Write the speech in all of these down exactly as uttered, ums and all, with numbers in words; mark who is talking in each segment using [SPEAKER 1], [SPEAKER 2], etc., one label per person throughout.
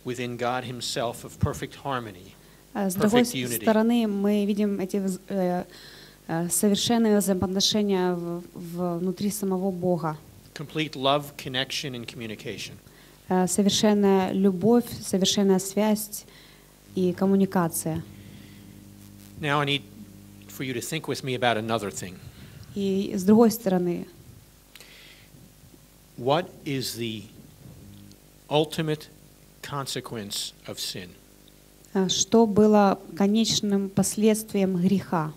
[SPEAKER 1] within God himself of perfect harmony,
[SPEAKER 2] С другой
[SPEAKER 1] perfect unity.
[SPEAKER 2] стороны, мы видим эти вз- э, э, совершенные взаимоотношения в- в- внутри самого Бога.
[SPEAKER 1] Complete love, connection, and communication.
[SPEAKER 2] Э, Совершенная любовь, совершенная связь и коммуникация.
[SPEAKER 1] Now I need for you to think with me about another thing.
[SPEAKER 2] И с другой стороны,
[SPEAKER 1] What is the ultimate consequence of sin?
[SPEAKER 2] э, что было конечным последствием греха?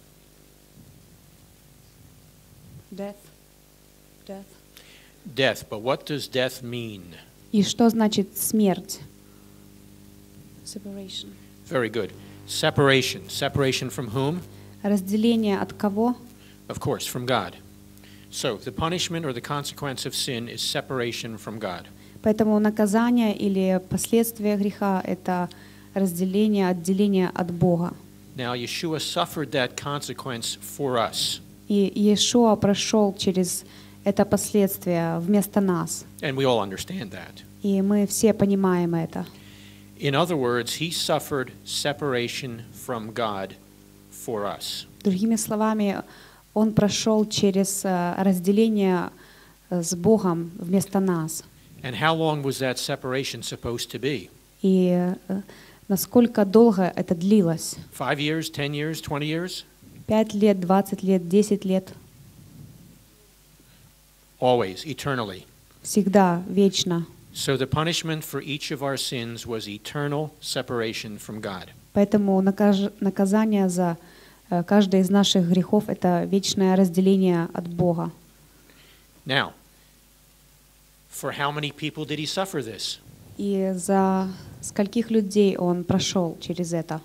[SPEAKER 2] Death. Death.
[SPEAKER 1] Death. But what does death mean?
[SPEAKER 2] И что значит смерть? Separation.
[SPEAKER 1] Very good. Separation. Separation from whom?
[SPEAKER 2] Разделение от кого?
[SPEAKER 1] Of course, from God. So, the punishment or the consequence of sin is separation from God.
[SPEAKER 2] Поэтому наказание или последствия греха — это разделение, отделение от Бога.
[SPEAKER 1] Now, Yeshua suffered that consequence for us.
[SPEAKER 2] И Иешуа прошел через это последствие вместо нас.
[SPEAKER 1] And we all understand that.
[SPEAKER 2] И мы все понимаем это.
[SPEAKER 1] In other words, he suffered separation from God for us.
[SPEAKER 2] Другими словами, Он прошел через э, разделение э, с Богом вместо нас.
[SPEAKER 1] And how long was that separation supposed to be?
[SPEAKER 2] И э, насколько долго это длилось?
[SPEAKER 1] Five years, ten years, twenty years?
[SPEAKER 2] Пять лет, двадцать лет, десять лет?
[SPEAKER 1] Always, eternally.
[SPEAKER 2] Всегда, вечно.
[SPEAKER 1] So the punishment for each of our sins was eternal separation from God.
[SPEAKER 2] Поэтому накаж- наказание за э, каждый из наших грехов — это вечное разделение от Бога.
[SPEAKER 1] Now, for how many people did he suffer this?
[SPEAKER 2] И за скольких людей Он прошел через это?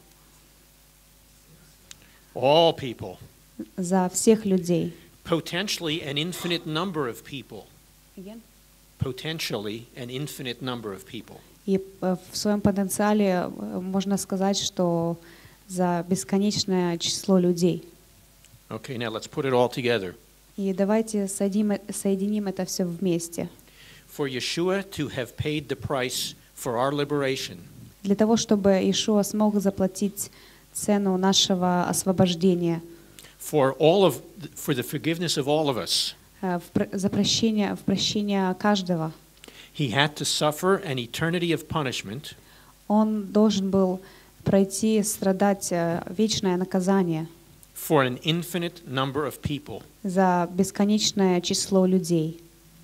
[SPEAKER 1] All people.
[SPEAKER 2] За всех людей.
[SPEAKER 1] Potentially an infinite number of people. Potentially an infinite number of people.
[SPEAKER 2] И э, в своем потенциале э, можно сказать, что за бесконечное число людей.
[SPEAKER 1] Okay, now let's put it all together.
[SPEAKER 2] И давайте соединим, э- соединим это все вместе.
[SPEAKER 1] For Yeshua to have paid the price for our liberation,
[SPEAKER 2] Для того, чтобы Иешуа смог заплатить цену нашего освобождения,
[SPEAKER 1] for all of for the forgiveness of all of us,
[SPEAKER 2] э, в про- за прощение, в прощение каждого,
[SPEAKER 1] he had to suffer an eternity of punishment
[SPEAKER 2] Он должен был пройти, страдать э, вечное наказание
[SPEAKER 1] for an infinite number of people.
[SPEAKER 2] за бесконечное число людей.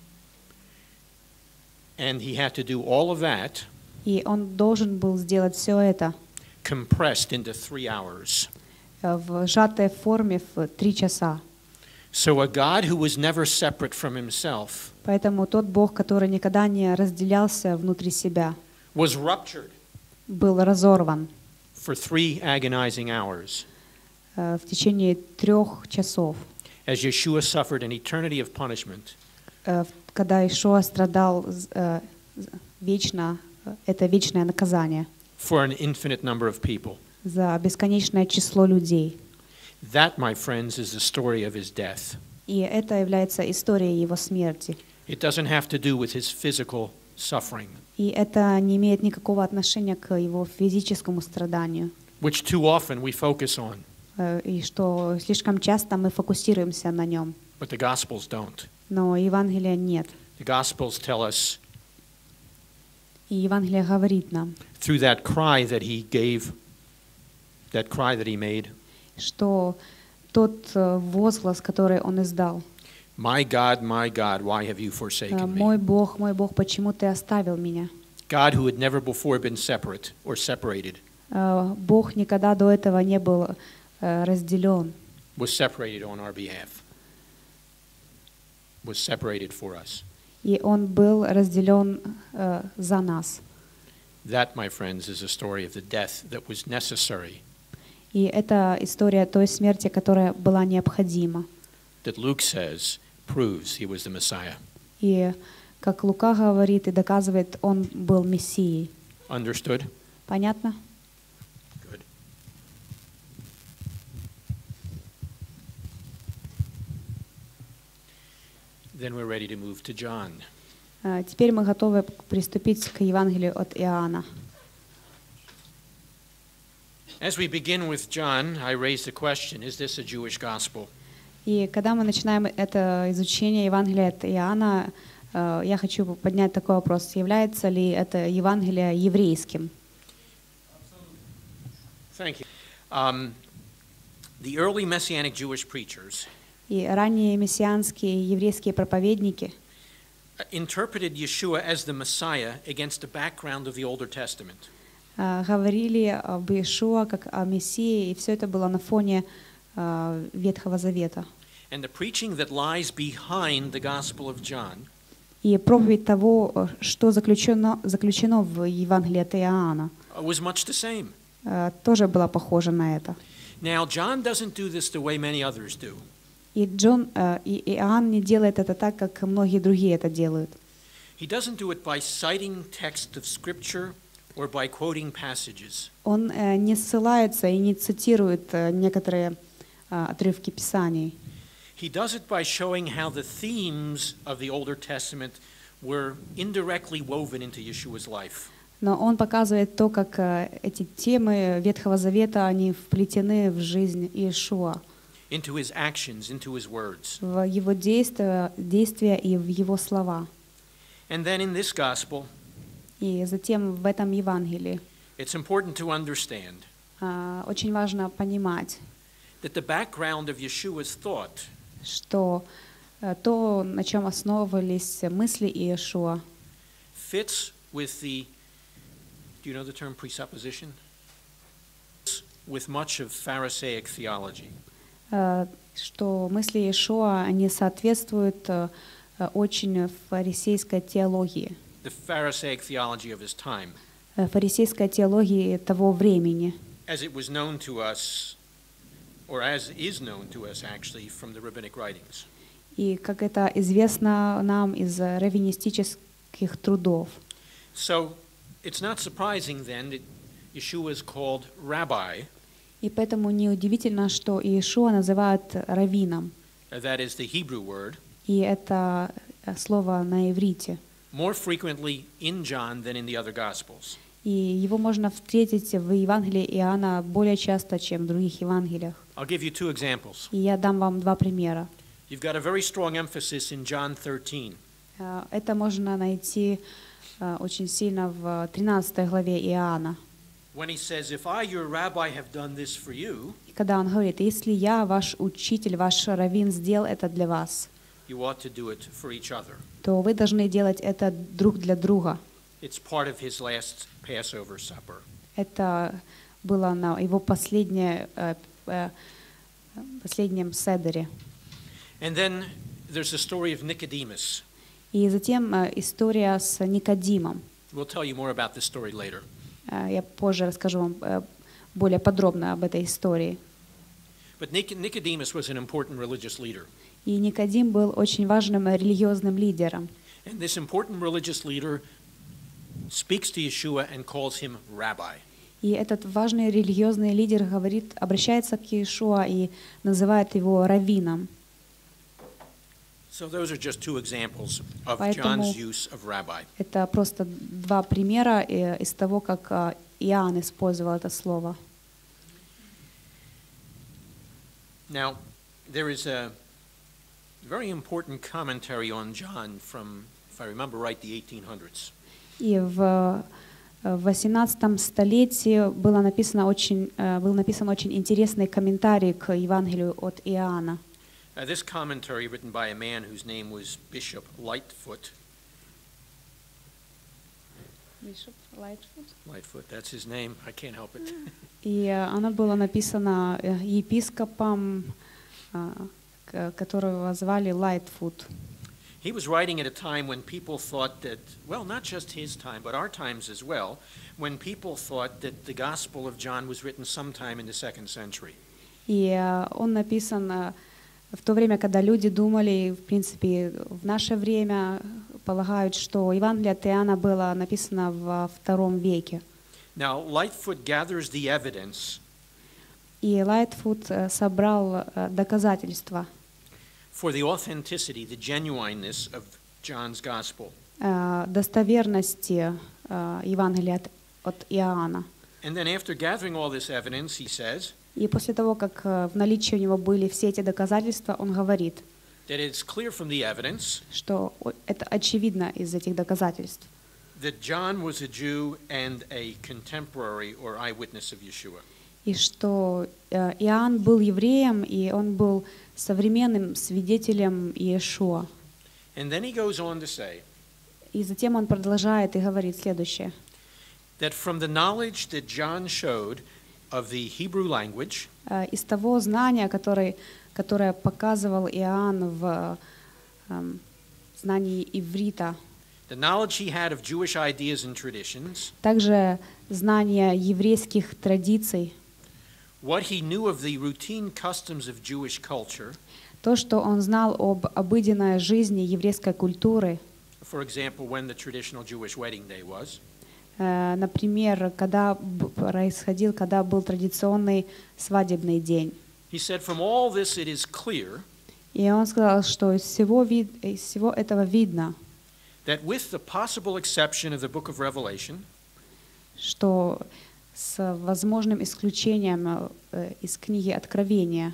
[SPEAKER 1] And he had to do all of that
[SPEAKER 2] И Он должен был сделать все это
[SPEAKER 1] compressed into three hours.
[SPEAKER 2] э, в сжатой форме в три часа.
[SPEAKER 1] So a God who was never separate from himself
[SPEAKER 2] Поэтому тот Бог, который никогда не разделялся внутри себя,
[SPEAKER 1] was ruptured
[SPEAKER 2] был разорван
[SPEAKER 1] for three agonizing hours
[SPEAKER 2] э, в течение трех часов,
[SPEAKER 1] as Yeshua suffered an eternity of punishment
[SPEAKER 2] э, в- когда Ишуа страдал э, вечно, э, это вечное наказание
[SPEAKER 1] for an infinite number of people.
[SPEAKER 2] за бесконечное число людей.
[SPEAKER 1] That, my friends, is the story of his death.
[SPEAKER 2] И это является историей его смерти.
[SPEAKER 1] It doesn't have to do with his physical suffering,
[SPEAKER 2] И это не имеет никакого отношения к его физическому страданию,
[SPEAKER 1] which too often we focus on,
[SPEAKER 2] э, и что слишком часто мы фокусируемся на нем.
[SPEAKER 1] but the Gospels don't.
[SPEAKER 2] Но Евангелия нет.
[SPEAKER 1] The Gospels tell us
[SPEAKER 2] И Евангелие говорит нам,
[SPEAKER 1] through that cry that he gave, that cry that he made,
[SPEAKER 2] что тот э, возглас, который он издал,
[SPEAKER 1] "My God, my God, why have you
[SPEAKER 2] э,
[SPEAKER 1] forsaken
[SPEAKER 2] «Мой
[SPEAKER 1] me?"
[SPEAKER 2] Бог, мой Бог, почему ты оставил меня?»
[SPEAKER 1] God who had never before been separate or separated
[SPEAKER 2] Э, Бог никогда до этого не был э, разделен,
[SPEAKER 1] was separated on our behalf, was separated for us.
[SPEAKER 2] и Он был разделен э, за нас.
[SPEAKER 1] That, my friends, is a story of the death that was necessary,
[SPEAKER 2] И это история той смерти, которая была необходима.
[SPEAKER 1] that Luke says proves he was the Messiah.
[SPEAKER 2] И, как Лука говорит и доказывает, Он был Мессией.
[SPEAKER 1] Understood?
[SPEAKER 2] Понятно?
[SPEAKER 1] Good. Then we're ready to move to John.
[SPEAKER 2] Э, Теперь мы готовы приступить к Евангелию от Иоанна.
[SPEAKER 1] As we begin with John, I raise the question, is this a Jewish gospel?
[SPEAKER 2] И когда мы начинаем это изучение Евангелия от Иоанна, э, я хочу поднять такой вопрос: является ли это Евангелие еврейским?
[SPEAKER 1] Thank you. Um, the early Messianic Jewish preachers
[SPEAKER 2] И ранние мессианские еврейские проповедники
[SPEAKER 1] interpreted Yeshua as the Messiah against the background of the Older Testament.
[SPEAKER 2] э, говорили об Иешуа как о Мессии, и все это было на фоне э, Ветхого Завета.
[SPEAKER 1] And the preaching that lies behind the Gospel of John
[SPEAKER 2] И проповедь того, что заключено, заключено в Евангелии от Иоанна,
[SPEAKER 1] was much the same.
[SPEAKER 2] э, тоже была похожа на это.
[SPEAKER 1] Now, John doesn't do this the way many others do.
[SPEAKER 2] И Джон, э, и Иоанн не делает это так, как многие другие это делают.
[SPEAKER 1] He doesn't do it by citing text of Scripture or by quoting passages.
[SPEAKER 2] Он э, не ссылается и не цитирует э, некоторые э, отрывки Писаний.
[SPEAKER 1] He does it by showing how the themes of the Older Testament were indirectly woven into Yeshua's life.
[SPEAKER 2] Но он показывает то, как э, эти темы Ветхого Завета, они вплетены в жизнь Иешуа,
[SPEAKER 1] Into his actions, into his words.
[SPEAKER 2] в его действия, действия и в его слова.
[SPEAKER 1] And then in this gospel,
[SPEAKER 2] И затем в этом Евангелии
[SPEAKER 1] it's important to understand
[SPEAKER 2] э, очень важно понимать,
[SPEAKER 1] that the background of Yeshua's thought
[SPEAKER 2] что э, то, на чем основывались мысли Иешуа,
[SPEAKER 1] fits with the, do you know the term presupposition? With much of Pharisaic theology.
[SPEAKER 2] э, что мысли Иешуа, они соответствуют э, э, очень фарисейской теологии,
[SPEAKER 1] The Pharisaic theology of his time,
[SPEAKER 2] э, фарисейской теологии того времени,
[SPEAKER 1] as it was known to us, or as is known to us actually from the rabbinic writings.
[SPEAKER 2] и как это известно нам из э, раввинистических трудов.
[SPEAKER 1] So it's not surprising then that Yeshua is called rabbi,
[SPEAKER 2] И поэтому неудивительно, что Иешуа называют раввином,
[SPEAKER 1] uh, that is the Hebrew word,
[SPEAKER 2] и это э, слово на иврите.
[SPEAKER 1] more frequently in John than in the other Gospels.
[SPEAKER 2] И его можно встретить в Евангелии Иоанна более часто, чем в других Евангелиях.
[SPEAKER 1] I'll give you two examples.
[SPEAKER 2] И я дам вам два примера.
[SPEAKER 1] You've got a very strong emphasis in John thirteen.
[SPEAKER 2] Э, Это можно найти э, очень сильно в тринадцатой главе Иоанна.
[SPEAKER 1] When he says, if I, your rabbi, have done this for you,
[SPEAKER 2] И когда он говорит: «Если я, ваш учитель, ваш раввин, сделал это для вас,
[SPEAKER 1] you ought to do it for each other.
[SPEAKER 2] то вы должны делать это друг для друга».
[SPEAKER 1] It's part of his last Passover supper.
[SPEAKER 2] Это было на его последнее, э, э, последнем седере.
[SPEAKER 1] And then there's the story of Nicodemus.
[SPEAKER 2] И затем э, история с Никодимом.
[SPEAKER 1] We'll tell you more about this story later.
[SPEAKER 2] Э, Я позже расскажу вам э, более подробно об этой истории.
[SPEAKER 1] But Nic- Nicodemus was an important religious leader.
[SPEAKER 2] И Никодим был очень важным религиозным лидером.
[SPEAKER 1] And this important religious leader speaks to Yeshua and calls him rabbi.
[SPEAKER 2] И этот важный религиозный лидер говорит, обращается к Иешуа и называет его раввином.
[SPEAKER 1] So those are just two examples of
[SPEAKER 2] Поэтому
[SPEAKER 1] John's use of rabbi.
[SPEAKER 2] это просто два примера э, из того, как э, Иоанн использовал это слово.
[SPEAKER 1] Now, there is a very important commentary on John from, if I remember right, the eighteen hundreds.
[SPEAKER 2] И в в восемнадцатом столетии было написано очень, э, был написан очень интересный комментарий к Евангелию от Иоанна.
[SPEAKER 1] Uh, this commentary, written by a man whose name was Bishop Lightfoot. Lightfoot, that's his name. I can't help it.
[SPEAKER 2] И оно было написано э, епископом, э, к- которого звали Лайтфуд.
[SPEAKER 1] He was writing at a time when people thought that, well, not just his time, but our times as well, when people thought that the Gospel of John was written sometime in the second century.
[SPEAKER 2] И э, он написан э, в то время, когда люди думали, в принципе, в наше время полагают, что Евангелие от Иоанна было написано во втором веке.
[SPEAKER 1] Now, Lightfoot gathers the evidence
[SPEAKER 2] И Лайтфуд э, собрал э, доказательства
[SPEAKER 1] for the authenticity, the genuineness of John's Gospel.
[SPEAKER 2] э, достоверности э, Евангелия от, от Иоанна.
[SPEAKER 1] And then after gathering all this evidence, he says
[SPEAKER 2] И после того, как э, в наличии у него были все эти доказательства, он говорит,
[SPEAKER 1] that it's clear from the evidence
[SPEAKER 2] что о- это очевидно из этих доказательств,
[SPEAKER 1] that John was a Jew and a contemporary or eyewitness of Yeshua.
[SPEAKER 2] и что э, Иоанн был евреем, и он был современным свидетелем Иешуа.
[SPEAKER 1] And then he goes on to say
[SPEAKER 2] И затем он продолжает и говорит следующее,
[SPEAKER 1] that from the knowledge that John showed of the Hebrew language,
[SPEAKER 2] Э, из того знания, который, которое показывал Иоанн в эм, знании иврита,
[SPEAKER 1] the knowledge he had of Jewish ideas and traditions,
[SPEAKER 2] также знание еврейских традиций,
[SPEAKER 1] what he knew of the routine customs of Jewish culture,
[SPEAKER 2] то, что он знал об обыденной жизни еврейской культуры,
[SPEAKER 1] for example, when the traditional Jewish wedding day was,
[SPEAKER 2] э, например, когда б- происходил, когда был традиционный свадебный день.
[SPEAKER 1] he said, from all this it is clear
[SPEAKER 2] И он сказал, что из всего, вид, из всего этого видно,
[SPEAKER 1] that with the possible exception of the book of Revelation,
[SPEAKER 2] что с возможным исключением э, из книги Откровения,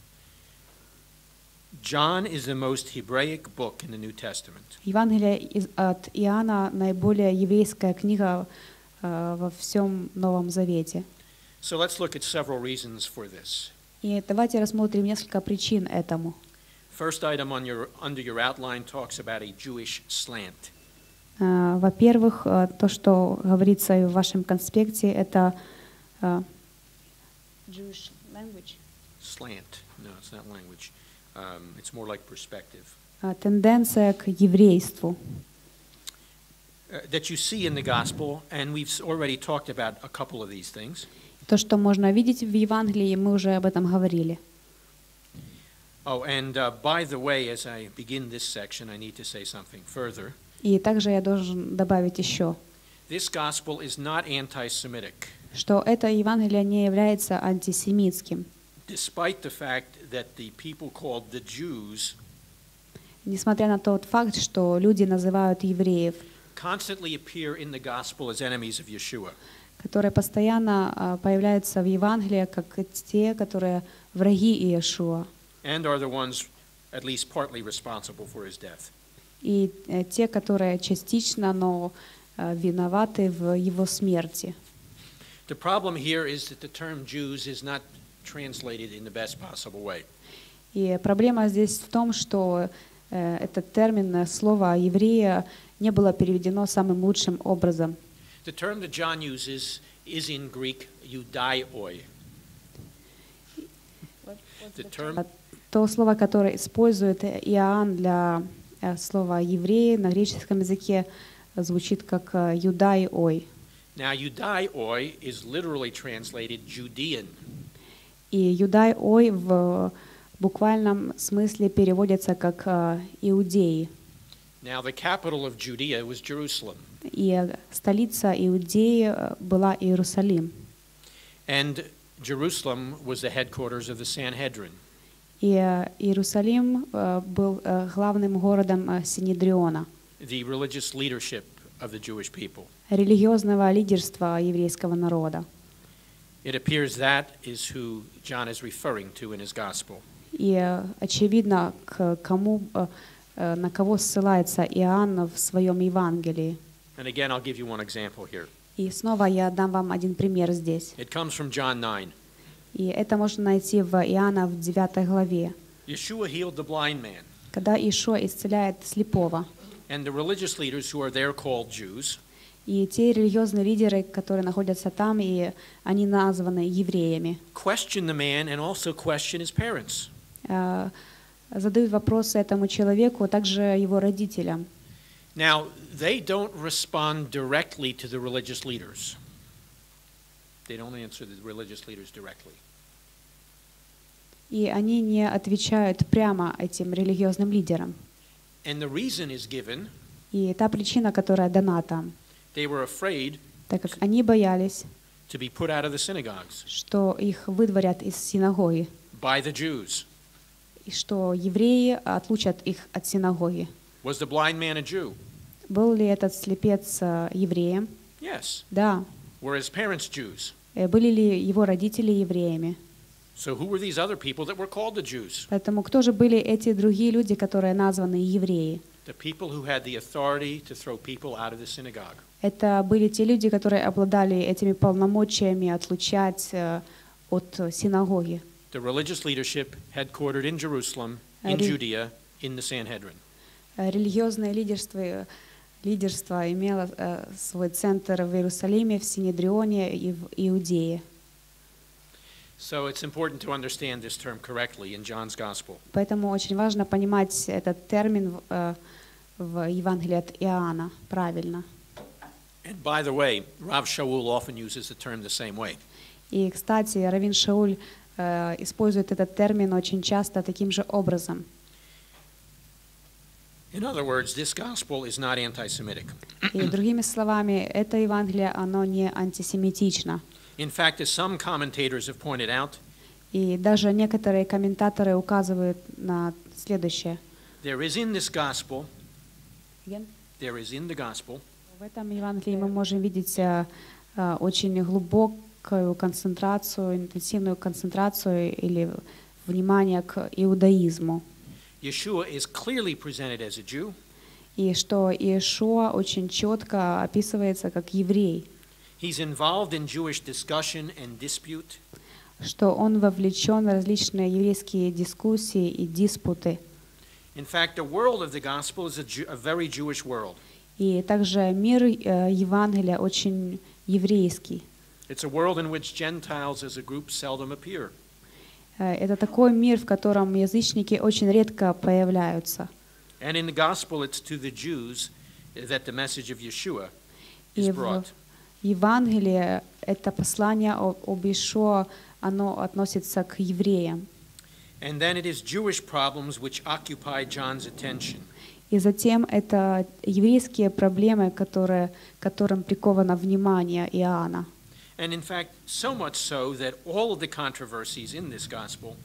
[SPEAKER 1] John is the most Hebraic book in the New Testament.
[SPEAKER 2] Евангелие из- от Иоанна наиболее еврейская книга э, во всем Новом Завете.
[SPEAKER 1] So let's look at several reasons for this.
[SPEAKER 2] И давайте рассмотрим несколько причин этому.
[SPEAKER 1] First item on your, under your outline talks about a Jewish slant.
[SPEAKER 2] Э, Во-первых, э, то, что говорится в вашем конспекте, это э, Jewish language.
[SPEAKER 1] Slant. No, it's not language. Um, it's more like perspective.
[SPEAKER 2] Э, тенденция к еврейству,
[SPEAKER 1] Uh, that you see in the gospel, and we've s- already talked about a couple of these things.
[SPEAKER 2] то, что можно видеть в Евангелии, мы уже об этом говорили.
[SPEAKER 1] Oh, and uh, by the way, as I begin this section, I need to say something further.
[SPEAKER 2] И также я должен добавить еще,
[SPEAKER 1] This gospel is not anti-Semitic,
[SPEAKER 2] что это Евангелие не является антисемитским,
[SPEAKER 1] despite the fact that the people called the Jews
[SPEAKER 2] несмотря на тот факт, что люди называют евреев,
[SPEAKER 1] constantly appear in the gospel as enemies of Yeshua.
[SPEAKER 2] которые постоянно а, появляются в Евангелии, как и те, которые враги Иешуа,
[SPEAKER 1] And are the ones at least partly responsible for his death.
[SPEAKER 2] и э, те, которые частично, но э, виноваты в его смерти.
[SPEAKER 1] The problem here is that the term Jews is not translated in the best possible way.
[SPEAKER 2] И проблема здесь в том, что э, этот термин, э, слово «еврея» не было переведено самым лучшим образом.
[SPEAKER 1] The term that John uses is in Greek eudaioi. The term,
[SPEAKER 2] А То слово, которое использует Иоанн для э, слова «евреи» на греческом языке, звучит как э, «юдай-ой».
[SPEAKER 1] now eudaioi is literally translated Judean.
[SPEAKER 2] И «юдай-ой» в буквальном смысле переводится как э, «иудеи».
[SPEAKER 1] Now the capital of Judea was Jerusalem.
[SPEAKER 2] И столица Иудеи э, была Иерусалим.
[SPEAKER 1] And Jerusalem was the headquarters of the Sanhedrin.
[SPEAKER 2] И э, Иерусалим э, был э, главным городом э, Синедриона,
[SPEAKER 1] The religious leadership of the Jewish people.
[SPEAKER 2] религиозного лидерства еврейского народа.
[SPEAKER 1] It appears that is who John is referring to in his gospel.
[SPEAKER 2] И э, очевидно, к кому, э, э, на кого ссылается Иоанн в своем Евангелии.
[SPEAKER 1] And again, I'll give you one example here.
[SPEAKER 2] И снова я дам вам один пример здесь.
[SPEAKER 1] It comes from John nine.
[SPEAKER 2] И это можно найти в Иоанна в девятой главе,
[SPEAKER 1] Yeshua healed the blind man,
[SPEAKER 2] когда Иешуа исцеляет слепого.
[SPEAKER 1] and the religious leaders who are there called Jews
[SPEAKER 2] И те религиозные лидеры, которые находятся там, и они названы евреями,
[SPEAKER 1] question the man and also question his parents.
[SPEAKER 2] э, задают вопросы этому человеку, а также его родителям.
[SPEAKER 1] Now, they don't respond directly to the religious leaders. They don't answer the religious leaders directly.
[SPEAKER 2] И они не отвечают прямо этим религиозным лидерам.
[SPEAKER 1] And the reason is given,
[SPEAKER 2] И та причина, которая дана там,
[SPEAKER 1] they were afraid
[SPEAKER 2] так как они боялись,
[SPEAKER 1] to be put out of the synagogues
[SPEAKER 2] что их выдворят из синагоги,
[SPEAKER 1] by the Jews.
[SPEAKER 2] и что евреи отлучат их от синагоги.
[SPEAKER 1] Was the blind man a Jew?
[SPEAKER 2] Был ли этот слепец э, евреем?
[SPEAKER 1] Yes.
[SPEAKER 2] Да.
[SPEAKER 1] Were his parents Jews?
[SPEAKER 2] Э, Были ли его родители евреями?
[SPEAKER 1] So who were these other people that were called the Jews?
[SPEAKER 2] Поэтому кто же были эти другие люди, которые названы евреи?
[SPEAKER 1] The people who had the authority to throw people out of the synagogue.
[SPEAKER 2] Это были те люди, которые обладали этими полномочиями отлучать э, от синагоги.
[SPEAKER 1] The religious leadership headquartered in Jerusalem, in
[SPEAKER 2] Ри-
[SPEAKER 1] Judea, in the Sanhedrin.
[SPEAKER 2] Э, Религиозное лидерство, лидерство имело э, свой центр в Иерусалиме, в Синедрионе и в Иудее.
[SPEAKER 1] So it's important to understand this term correctly in John's Gospel.
[SPEAKER 2] Поэтому очень важно понимать этот термин в, э, в Евангелии от Иоанна правильно.
[SPEAKER 1] And by the way, Rav Shaul often uses the term the same way.
[SPEAKER 2] И, кстати, раввин Шауль э, использует этот термин очень часто таким же образом.
[SPEAKER 1] In other words, this gospel is not anti-Semitic.
[SPEAKER 2] И другими словами, это Евангелие, оно не антисемитично.
[SPEAKER 1] In fact, as some commentators have pointed out,
[SPEAKER 2] И даже некоторые комментаторы указывают на следующее.
[SPEAKER 1] there is in this gospel, there is in the gospel,
[SPEAKER 2] В этом Евангелии мы можем видеть э, э, очень глубокую концентрацию, интенсивную концентрацию или внимание к иудаизму.
[SPEAKER 1] Yeshua is clearly presented as a Jew.
[SPEAKER 2] И что Иешуа очень четко описывается как еврей,
[SPEAKER 1] He's involved in Jewish discussion and dispute.
[SPEAKER 2] что он вовлечен в различные еврейские дискуссии и диспуты.
[SPEAKER 1] In fact, the world of the gospel is a, Jew, a very Jewish world.
[SPEAKER 2] И также мир э, Евангелия очень еврейский.
[SPEAKER 1] It's a world in which Gentiles as a group seldom appear.
[SPEAKER 2] Э, Это такой мир, в котором язычники очень редко появляются.
[SPEAKER 1] And in the gospel, it's to the Jews that the message of Yeshua is
[SPEAKER 2] И в
[SPEAKER 1] brought.
[SPEAKER 2] Евангелии это послание о- об Иешуа, оно относится к евреям.
[SPEAKER 1] And then it is Jewish problems which occupy John's attention.
[SPEAKER 2] И затем это еврейские проблемы, которые, которым приковано внимание Иоанна.
[SPEAKER 1] And in fact, so much so that all of the controversies in this gospel,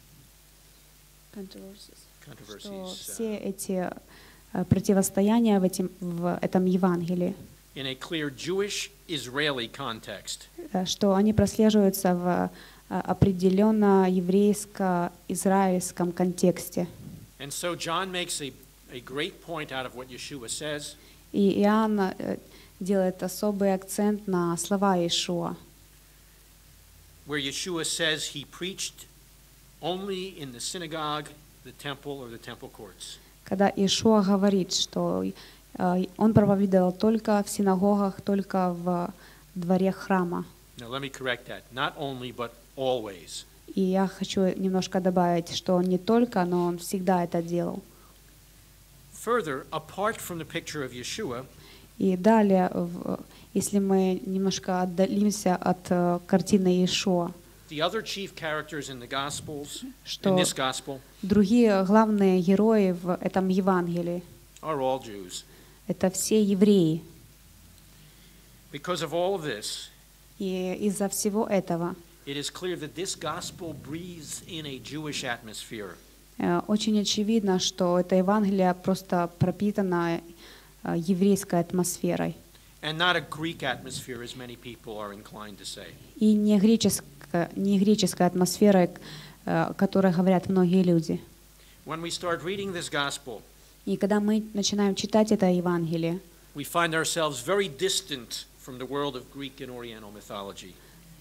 [SPEAKER 2] Что
[SPEAKER 1] controversies uh,
[SPEAKER 2] все эти э, противостояния в, этим, в этом Евангелии,
[SPEAKER 1] in a clear Jewish-Israeli context,
[SPEAKER 2] э, что они прослеживаются в э, определенно еврейско-израильском контексте.
[SPEAKER 1] and so John makes a, a great point out of what Yeshua says,
[SPEAKER 2] И Иоанн э, делает особый акцент на слова Иешуа,
[SPEAKER 1] where Yeshua says he preached only in the synagogue, the temple, or the temple courts.
[SPEAKER 2] когда Иешуа говорит, что э, он проповедовал только в синагогах, только в дворе храма.
[SPEAKER 1] Now let me correct that. Not only, but always.
[SPEAKER 2] И я хочу немножко добавить, что он не только, но он всегда это делал.
[SPEAKER 1] Further, apart from the picture of Yeshua,
[SPEAKER 2] И далее, в- если мы немножко отдалимся от э, картины Иешуа,
[SPEAKER 1] the other chief characters in the Gospels, in
[SPEAKER 2] что
[SPEAKER 1] this Gospel,
[SPEAKER 2] другие главные герои в этом Евангелии
[SPEAKER 1] are all Jews.
[SPEAKER 2] — это все евреи.
[SPEAKER 1] Because of all of this,
[SPEAKER 2] И из-за всего этого
[SPEAKER 1] it is clear that this Gospel breathes in a Jewish atmosphere.
[SPEAKER 2] э, очень очевидно, что это Евангелие просто пропитано э, еврейской атмосферой.
[SPEAKER 1] And not a Greek atmosphere, as many people are inclined to say.
[SPEAKER 2] И не греческая, не греческая атмосфера, э, о которой говорят многие люди.
[SPEAKER 1] When we start reading this Gospel,
[SPEAKER 2] И когда мы начинаем читать это Евангелие,
[SPEAKER 1] we find ourselves very distant from the world of Greek and Oriental mythology.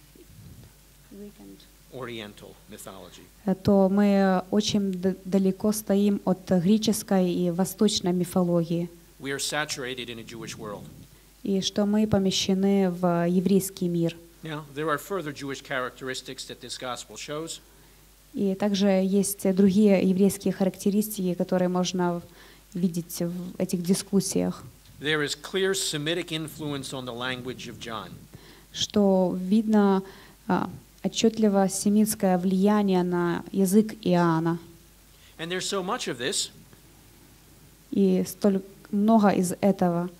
[SPEAKER 1] Oriental mythology.
[SPEAKER 2] э, то мы очень д- далеко стоим от греческой и восточной мифологии,
[SPEAKER 1] We are saturated in a Jewish world.
[SPEAKER 2] и что мы помещены в еврейский мир.
[SPEAKER 1] Now, there are further Jewish characteristics that this Gospel shows.
[SPEAKER 2] И также есть другие еврейские характеристики, которые можно видеть в этих дискуссиях,
[SPEAKER 1] There is clear Semitic influence on the language of John.
[SPEAKER 2] что видно а, отчетливо семитское влияние на язык Иоанна.
[SPEAKER 1] And there's so much of this
[SPEAKER 2] И столь много из этого,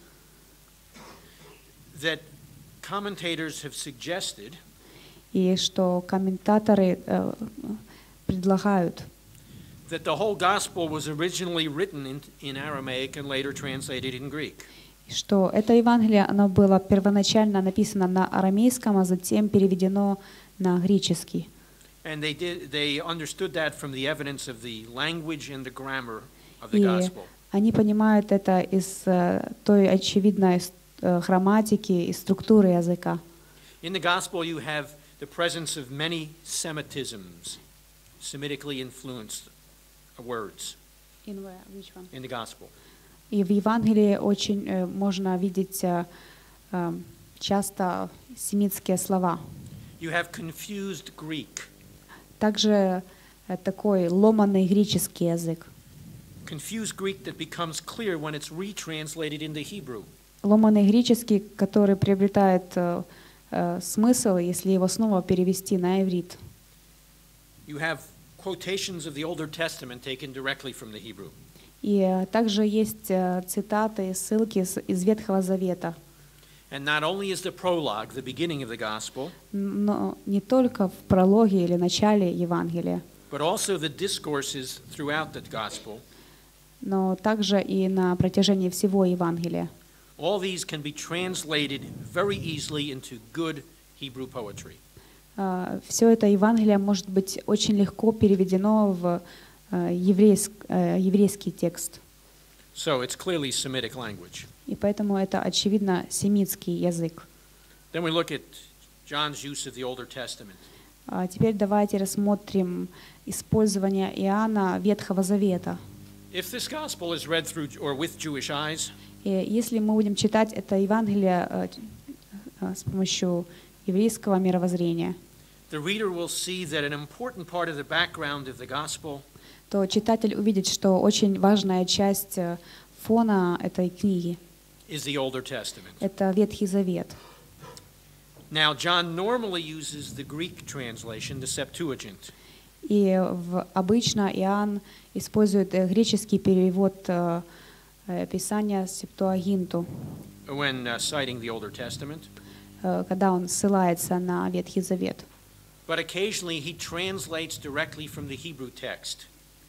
[SPEAKER 1] that commentators have suggested
[SPEAKER 2] и что комментаторы э, предлагают,
[SPEAKER 1] that the whole gospel was originally written in, in Aramaic and later translated in Greek.
[SPEAKER 2] Что это Евангелие, оно было первоначально написано на арамейском, а затем переведено на греческий.
[SPEAKER 1] And they did, they understood that from the evidence of the language and the grammar of the
[SPEAKER 2] И
[SPEAKER 1] gospel.
[SPEAKER 2] они понимают это из э, той очевидной э, грамматики и структуры языка.
[SPEAKER 1] In the gospel you have the presence of many Semitisms, Semitically influenced words in the gospel.
[SPEAKER 2] И в Евангелии очень э, можно видеть э, э, часто семитские слова.
[SPEAKER 1] You have confused Greek.
[SPEAKER 2] Также э, такой ломаный греческий язык.
[SPEAKER 1] Confused Greek that becomes clear when it's retranslated into Hebrew.
[SPEAKER 2] Ломаный греческий, который приобретает э, э, смысл, если его снова перевести на иврит.
[SPEAKER 1] You have quotations of the Older Testament taken directly from the Hebrew.
[SPEAKER 2] И э, также есть э, цитаты, ссылки с, из Ветхого Завета.
[SPEAKER 1] And not only is the prologue the beginning of the gospel,
[SPEAKER 2] Но не только в прологе или начале Евангелия,
[SPEAKER 1] but also the discourses throughout the gospel.
[SPEAKER 2] но также и на протяжении всего Евангелия.
[SPEAKER 1] All these can be translated very easily into good Hebrew poetry.
[SPEAKER 2] Uh, все это Евангелие может быть очень легко переведено в uh, еврейск, uh, еврейский текст.
[SPEAKER 1] So it's clearly Semitic language.
[SPEAKER 2] И поэтому это, очевидно, семитский язык.
[SPEAKER 1] Then we look at John's use of the Older Testament.
[SPEAKER 2] Uh, теперь давайте рассмотрим использование Иоанна Ветхого Завета.
[SPEAKER 1] If this gospel is read through or with Jewish eyes,
[SPEAKER 2] И если мы будем читать это Евангелие uh, uh, с помощью еврейского мировоззрения,
[SPEAKER 1] the reader will see that an important part of the background of the gospel
[SPEAKER 2] то читатель увидит, что очень важная часть uh, фона этой книги
[SPEAKER 1] is the Older Testament.
[SPEAKER 2] — это Ветхий Завет.
[SPEAKER 1] Now, John normally uses the Greek translation, the Septuagint.
[SPEAKER 2] И в, обычно Иоанн использует э, греческий перевод э, э, Писания Септуагинту,
[SPEAKER 1] When uh, citing the Older Testament,
[SPEAKER 2] э, когда он ссылается на Ветхий Завет.
[SPEAKER 1] but occasionally he translates directly from the Hebrew text.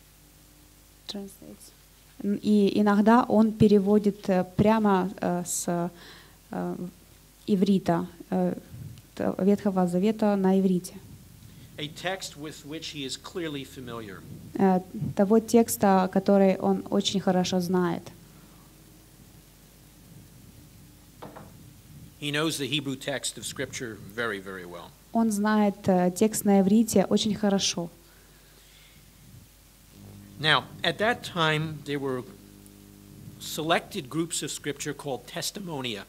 [SPEAKER 2] И иногда он переводит э, прямо э, с э, иврита, э, т- Ветхого Завета на иврите,
[SPEAKER 1] A text with which he is clearly familiar.
[SPEAKER 2] э, того текста, который он очень хорошо знает.
[SPEAKER 1] He knows the Hebrew text of Scripture very, very well.
[SPEAKER 2] Он знает э, текст на иврите очень хорошо.
[SPEAKER 1] Now, at that time, there were selected groups of Scripture called testimonia.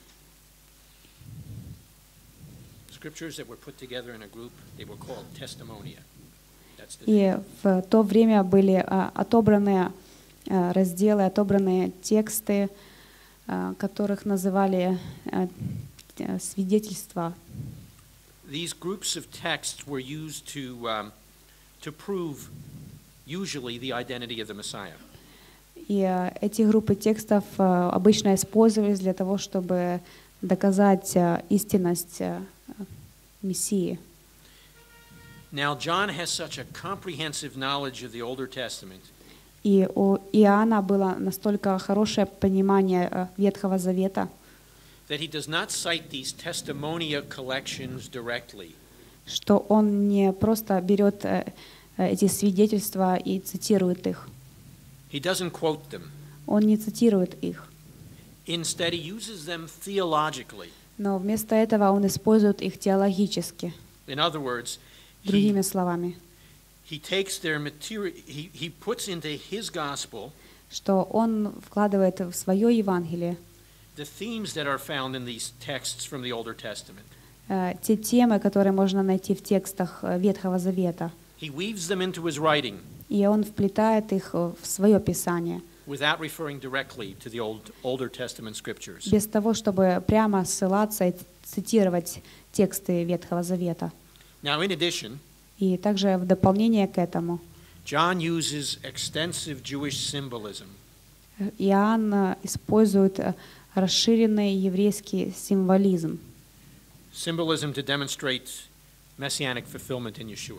[SPEAKER 1] Scriptures that were put together in a group, they were called testimonia. That's the
[SPEAKER 2] И в то время были а, отобраны а, разделы, отобранные тексты, а, которых называли а, т- свидетельства.
[SPEAKER 1] These groups of texts were used to, um, to prove usually the identity of the Messiah.
[SPEAKER 2] И а, эти группы текстов а, обычно использовались для того, чтобы доказать а, истинность а, Мессии.
[SPEAKER 1] Now, John has such a comprehensive knowledge of the Older Testament
[SPEAKER 2] И у Иоанна было настолько хорошее понимание а, Ветхого Завета,
[SPEAKER 1] that he does not cite these testimonia collections directly.
[SPEAKER 2] что он не просто берет э, э, эти свидетельства и цитирует их.
[SPEAKER 1] He doesn't quote them.
[SPEAKER 2] Он не цитирует их,
[SPEAKER 1] Instead, he uses them theologically.
[SPEAKER 2] но вместо этого он использует их теологически.
[SPEAKER 1] In other words, he,
[SPEAKER 2] Другими словами,
[SPEAKER 1] he takes their material, he, he puts into his gospel
[SPEAKER 2] что он вкладывает в свое Евангелие
[SPEAKER 1] the themes that are found in these texts from the Older Testament.
[SPEAKER 2] э, те темы, которые можно найти в текстах э, Ветхого Завета,
[SPEAKER 1] He weaves them into his writing
[SPEAKER 2] и он вплетает их э, в свое Писание,
[SPEAKER 1] without referring directly to the old, Older Testament scriptures.
[SPEAKER 2] без того, чтобы прямо ссылаться и цитировать тексты Ветхого Завета.
[SPEAKER 1] Now, in addition,
[SPEAKER 2] И также в дополнение к этому
[SPEAKER 1] John uses extensive Jewish symbolism.
[SPEAKER 2] э, Иоанн э, использует э, расширенный еврейский символизм.
[SPEAKER 1] Symbolism to demonstrate messianic fulfillment in Yeshua.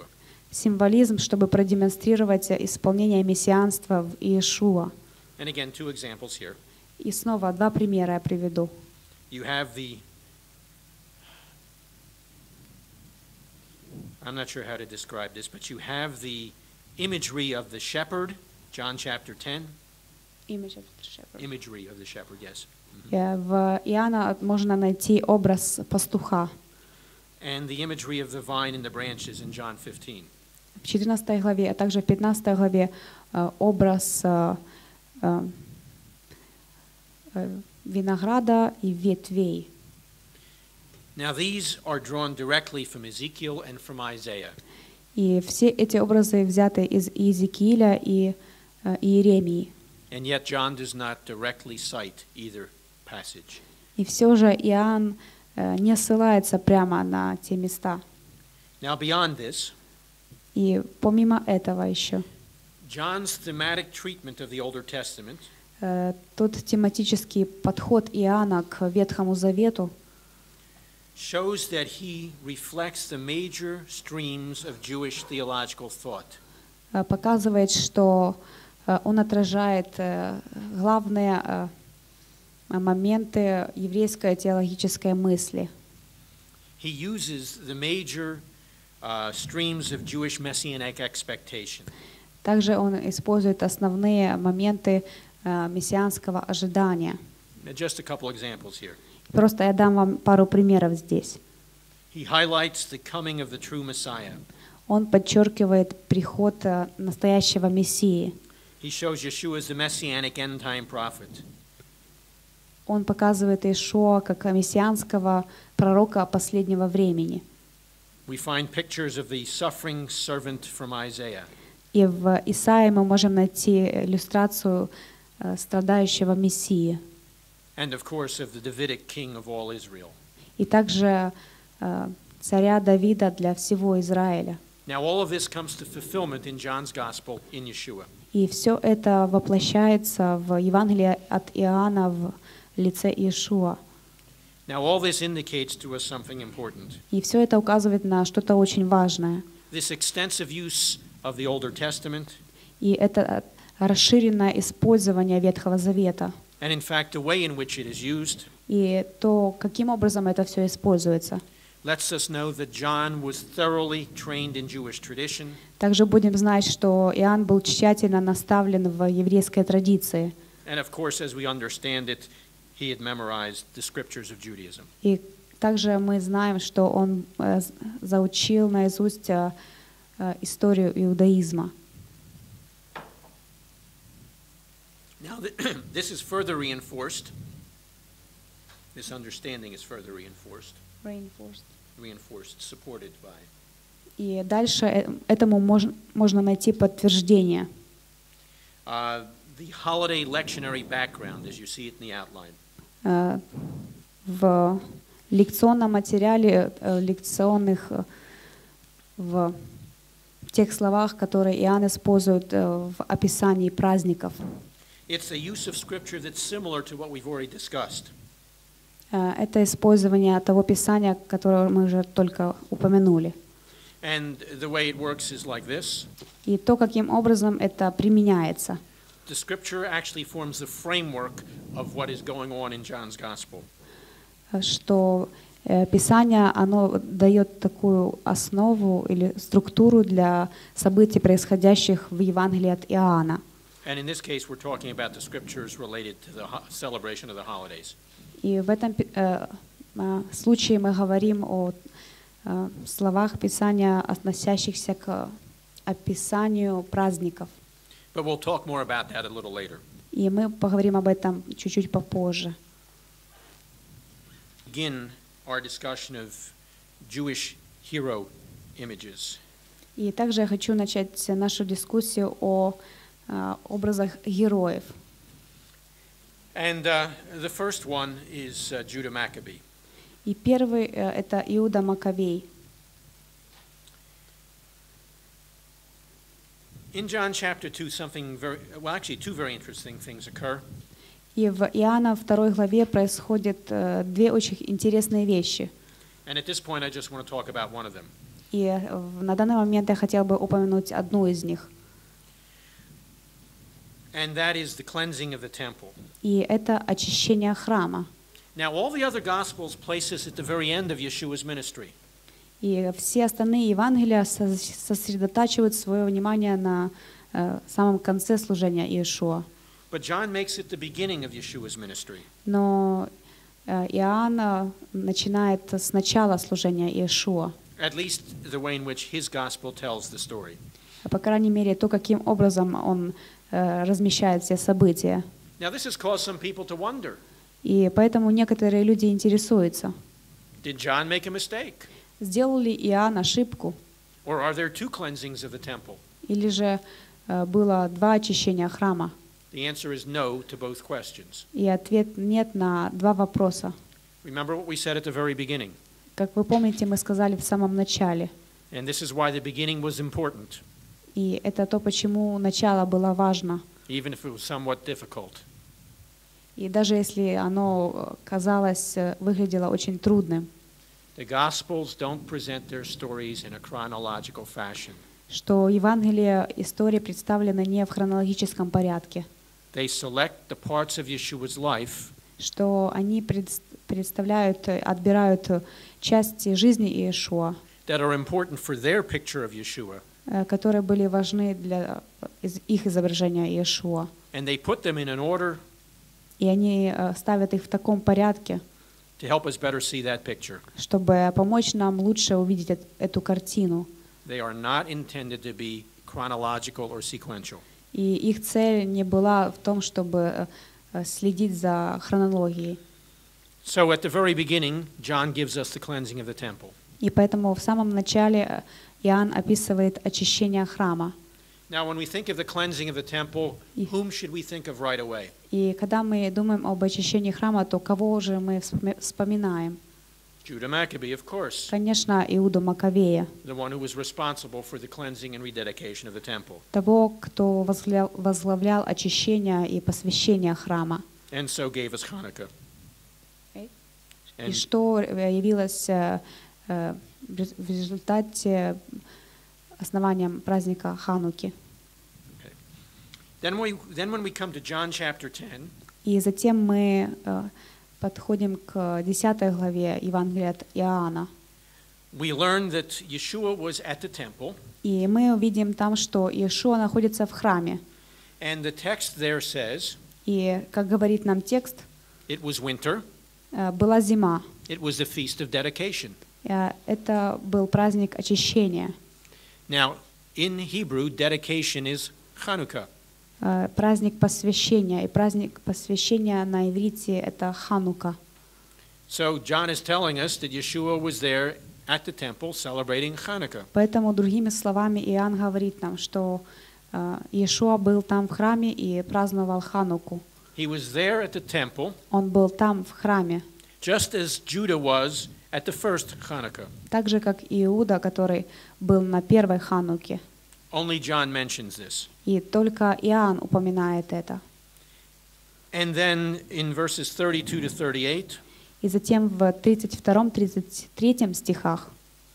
[SPEAKER 2] символизм, чтобы продемонстрировать исполнение мессианства в Иешуа.
[SPEAKER 1] And again, two examples here.
[SPEAKER 2] И снова два примера я приведу.
[SPEAKER 1] You have the, I'm not sure how to describe this, but you have the imagery of the shepherd, John chapter ten. Imagery of the shepherd, yes.
[SPEAKER 2] В Иоанна можно найти образ пастуха.
[SPEAKER 1] And the imagery of the vine and the branches in John fifteen.
[SPEAKER 2] В четырнадцатой главе, а также в пятнадцатой главе образ винограда и ветвей.
[SPEAKER 1] Now these are drawn directly from Ezekiel and from Isaiah.
[SPEAKER 2] И все эти образы взяты из Иезекииля и Иеремии.
[SPEAKER 1] And yet John does not directly cite either passage.
[SPEAKER 2] И все же Иоанн не ссылается прямо на те места.
[SPEAKER 1] Now beyond this,
[SPEAKER 2] и помимо этого еще,
[SPEAKER 1] John's thematic treatment of the Older Testament
[SPEAKER 2] тот тематический подход Иоанна к Ветхому Завету
[SPEAKER 1] shows that he reflects the major streams of Jewish theological thought.
[SPEAKER 2] Показывает, что он отражает главные моменты еврейской теологической мысли.
[SPEAKER 1] He uses the major uh, streams of Jewish messianic expectation.
[SPEAKER 2] Также он использует основные моменты мессианского ожидания.
[SPEAKER 1] Just a couple examples here.
[SPEAKER 2] Просто я дам вам пару примеров здесь.
[SPEAKER 1] He highlights the coming of the true Messiah.
[SPEAKER 2] Он подчеркивает приход настоящего Мессии.
[SPEAKER 1] He shows Yeshua as the messianic end-time prophet.
[SPEAKER 2] Он показывает Иешуа как мессианского пророка последнего времени.
[SPEAKER 1] We find pictures of the suffering servant from Isaiah.
[SPEAKER 2] И в Исаии мы можем найти иллюстрацию страдающего Мессии.
[SPEAKER 1] And of course of the Davidic king of all Israel.
[SPEAKER 2] И также царя Давида для всего Израиля.
[SPEAKER 1] Now all of this comes to fulfillment in John's gospel in Yeshua.
[SPEAKER 2] И все это воплощается в Евангелии от Иоанна в лице Иешуа.
[SPEAKER 1] Now all this indicates to us something important.
[SPEAKER 2] И все это указывает на что-то очень важное.
[SPEAKER 1] This extensive use of the Older Testament.
[SPEAKER 2] И это расширенное использование Ветхого Завета.
[SPEAKER 1] And in fact, the way in which it is used.
[SPEAKER 2] И то, каким образом это все используется.
[SPEAKER 1] Lets us know that John was thoroughly trained in Jewish tradition.
[SPEAKER 2] Также будем знать, что Иоанн был тщательно наставлен в еврейской традиции.
[SPEAKER 1] And of course, as we understand it, he had memorized the scriptures of Judaism.
[SPEAKER 2] И также мы знаем, что он заучил наизусть историю иудаизма.
[SPEAKER 1] Now, this is further reinforced. This understanding is further reinforced.
[SPEAKER 2] Reinforced.
[SPEAKER 1] Reinforced, supported by.
[SPEAKER 2] И дальше этому можно, можно найти подтверждение.
[SPEAKER 1] Uh, the holiday lectionary background, as you see it in the outline.
[SPEAKER 2] Uh, в лекционном материале, uh, лекционных, uh, в тех словах, которые Иоанн использует uh, в описании праздников.
[SPEAKER 1] It's a use of scripture that's similar to what we've already discussed.
[SPEAKER 2] Uh, это использование того писания, которое мы уже только упомянули.
[SPEAKER 1] And the way it works is like this.
[SPEAKER 2] И то, каким образом это применяется.
[SPEAKER 1] The scripture actually forms the framework of what is going on in John's gospel.
[SPEAKER 2] Что uh, писание, оно дает такую основу или структуру для событий, происходящих в Евангелии от Иоанна.
[SPEAKER 1] And in this case, we're talking about the scriptures related to the celebration of the holidays.
[SPEAKER 2] И в этом uh, uh, случае мы говорим о uh, словах Писания, относящихся к описанию праздников.
[SPEAKER 1] But we'll talk more about that a little later.
[SPEAKER 2] И мы поговорим об этом чуть-чуть попозже.
[SPEAKER 1] Begin our discussion of Jewish hero images.
[SPEAKER 2] И также я хочу начать нашу дискуссию о uh, образах героев.
[SPEAKER 1] And uh, the first one is uh, Judah Maccabee.
[SPEAKER 2] И первый uh, это Иуда Маковей.
[SPEAKER 1] In John chapter two, something very, well, actually two very interesting things occur.
[SPEAKER 2] И в Иоанна второй главе происходят uh, две очень интересные вещи.
[SPEAKER 1] And at this point, I just want to talk about one of them.
[SPEAKER 2] И на данный момент я хотел бы упомянуть одну из них.
[SPEAKER 1] And that is the cleansing of the temple.
[SPEAKER 2] И это очищение храма.
[SPEAKER 1] Now, all the other Gospels place this at the very end of Yeshua's ministry.
[SPEAKER 2] И все остальные Евангелия сосредотачивают свое внимание на э, самом конце служения Иешуа.
[SPEAKER 1] But John makes it the beginning of Yeshua's ministry.
[SPEAKER 2] Но э, Иоанн э, начинает с начала служения Иешуа.
[SPEAKER 1] At least the way in which his gospel tells the story.
[SPEAKER 2] По крайней мере, то, каким образом он э, размещает все события.
[SPEAKER 1] Now, this has caused some people to wonder.
[SPEAKER 2] И поэтому некоторые люди интересуются,
[SPEAKER 1] Did John make a mistake?
[SPEAKER 2] сделал ли Иоанн ошибку,
[SPEAKER 1] Or are there two cleansings of the temple?
[SPEAKER 2] или же э, было два очищения храма.
[SPEAKER 1] The answer is no to both questions.
[SPEAKER 2] И ответ нет на два вопроса.
[SPEAKER 1] Remember what we said at the very beginning.
[SPEAKER 2] Как вы помните, мы сказали в самом начале.
[SPEAKER 1] And this is why the beginning was important,
[SPEAKER 2] И это то, почему начало было важно.
[SPEAKER 1] even if it was somewhat difficult.
[SPEAKER 2] И даже если оно казалось, выглядело очень трудным,
[SPEAKER 1] The Gospels don't present their stories in a chronological fashion.
[SPEAKER 2] что Евангелие, истории представлены не в хронологическом порядке,
[SPEAKER 1] They select the parts of Yeshua's life
[SPEAKER 2] что они пред- представляют, отбирают части жизни Иешуа,
[SPEAKER 1] that are important for their picture of Yeshua,
[SPEAKER 2] э, которые были важны для из- их изображения Иешуа.
[SPEAKER 1] and they put them in an order
[SPEAKER 2] И они э, ставят их в таком порядке,
[SPEAKER 1] to help us better see that picture.
[SPEAKER 2] чтобы помочь нам лучше увидеть эт- эту картину.
[SPEAKER 1] They are not intended to be chronological or sequential.
[SPEAKER 2] И их цель не была в том, чтобы э, следить за хронологией.
[SPEAKER 1] So at the very beginning, John gives us the cleansing of the temple.
[SPEAKER 2] И поэтому в самом начале э, Иоанн описывает очищение храма.
[SPEAKER 1] Now, when we think of the cleansing of the temple,
[SPEAKER 2] И-
[SPEAKER 1] whom should we think of right away?
[SPEAKER 2] И когда мы думаем об очищении храма, то кого же мы вспоми- вспоминаем?
[SPEAKER 1] Judah Maccabee, of course,
[SPEAKER 2] Конечно, Иуду Маковея,
[SPEAKER 1] the one who was responsible for the cleansing and rededication of the temple.
[SPEAKER 2] того, кто возглавлял, возглавлял очищение и посвящение храма.
[SPEAKER 1] And so gave us Hanukkah.
[SPEAKER 2] И
[SPEAKER 1] And,
[SPEAKER 2] что э, явилось э, э, в рез- в результате основанием праздника Хануки.
[SPEAKER 1] then, we, then when we come to John chapter ten,
[SPEAKER 2] И затем мы э, подходим к десятой главе Евангелия от Иоанна.
[SPEAKER 1] we learn that Yeshua was at the temple,
[SPEAKER 2] И мы увидим там, что Иешуа находится в храме.
[SPEAKER 1] and the text there says,
[SPEAKER 2] И, как говорит нам текст,
[SPEAKER 1] it was winter,
[SPEAKER 2] э, была зима.
[SPEAKER 1] it was the feast of dedication.
[SPEAKER 2] Э, Это был праздник очищения.
[SPEAKER 1] Now, in Hebrew, dedication is Hanukkah.
[SPEAKER 2] Э, Праздник посвящения. И праздник посвящения на иврите — это Ханука.
[SPEAKER 1] So John is telling us that Yeshua was there at the temple celebrating Hanukkah.
[SPEAKER 2] Поэтому, другими словами, Иоанн говорит нам, что э, Иешуа был там в храме и праздновал Хануку.
[SPEAKER 1] He was there at the temple,
[SPEAKER 2] Он был там в храме,
[SPEAKER 1] just as Judah was at the first Hanukkah.
[SPEAKER 2] так же, как и Иуда, который был на первой Хануке.
[SPEAKER 1] Only John mentions this.
[SPEAKER 2] И только Иоанн упоминает это.
[SPEAKER 1] And then in verses thirty-two to thirty-eight,
[SPEAKER 2] И затем в тридцать втором — тридцать третьем стихах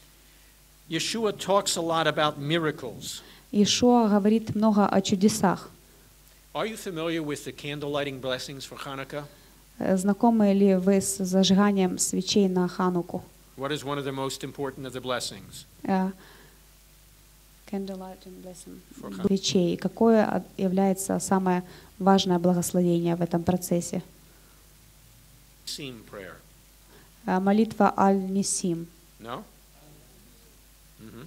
[SPEAKER 1] Yeshua talks a lot about miracles.
[SPEAKER 2] Иешуа говорит много о чудесах.
[SPEAKER 1] Are you familiar with the candle lighting blessings for Hanukkah?
[SPEAKER 2] Э, Знакомы ли вы с зажиганием свечей на Хануку?
[SPEAKER 1] What is one of the most important of the blessings?
[SPEAKER 2] Э, candlelight and blessing.
[SPEAKER 1] For Hanukkah.
[SPEAKER 2] Свечей. Какое от- является самое важное благословение в этом процессе?
[SPEAKER 1] Sim prayer.
[SPEAKER 2] Э, Молитва Аль-Нисим.
[SPEAKER 1] No? Mm-hmm.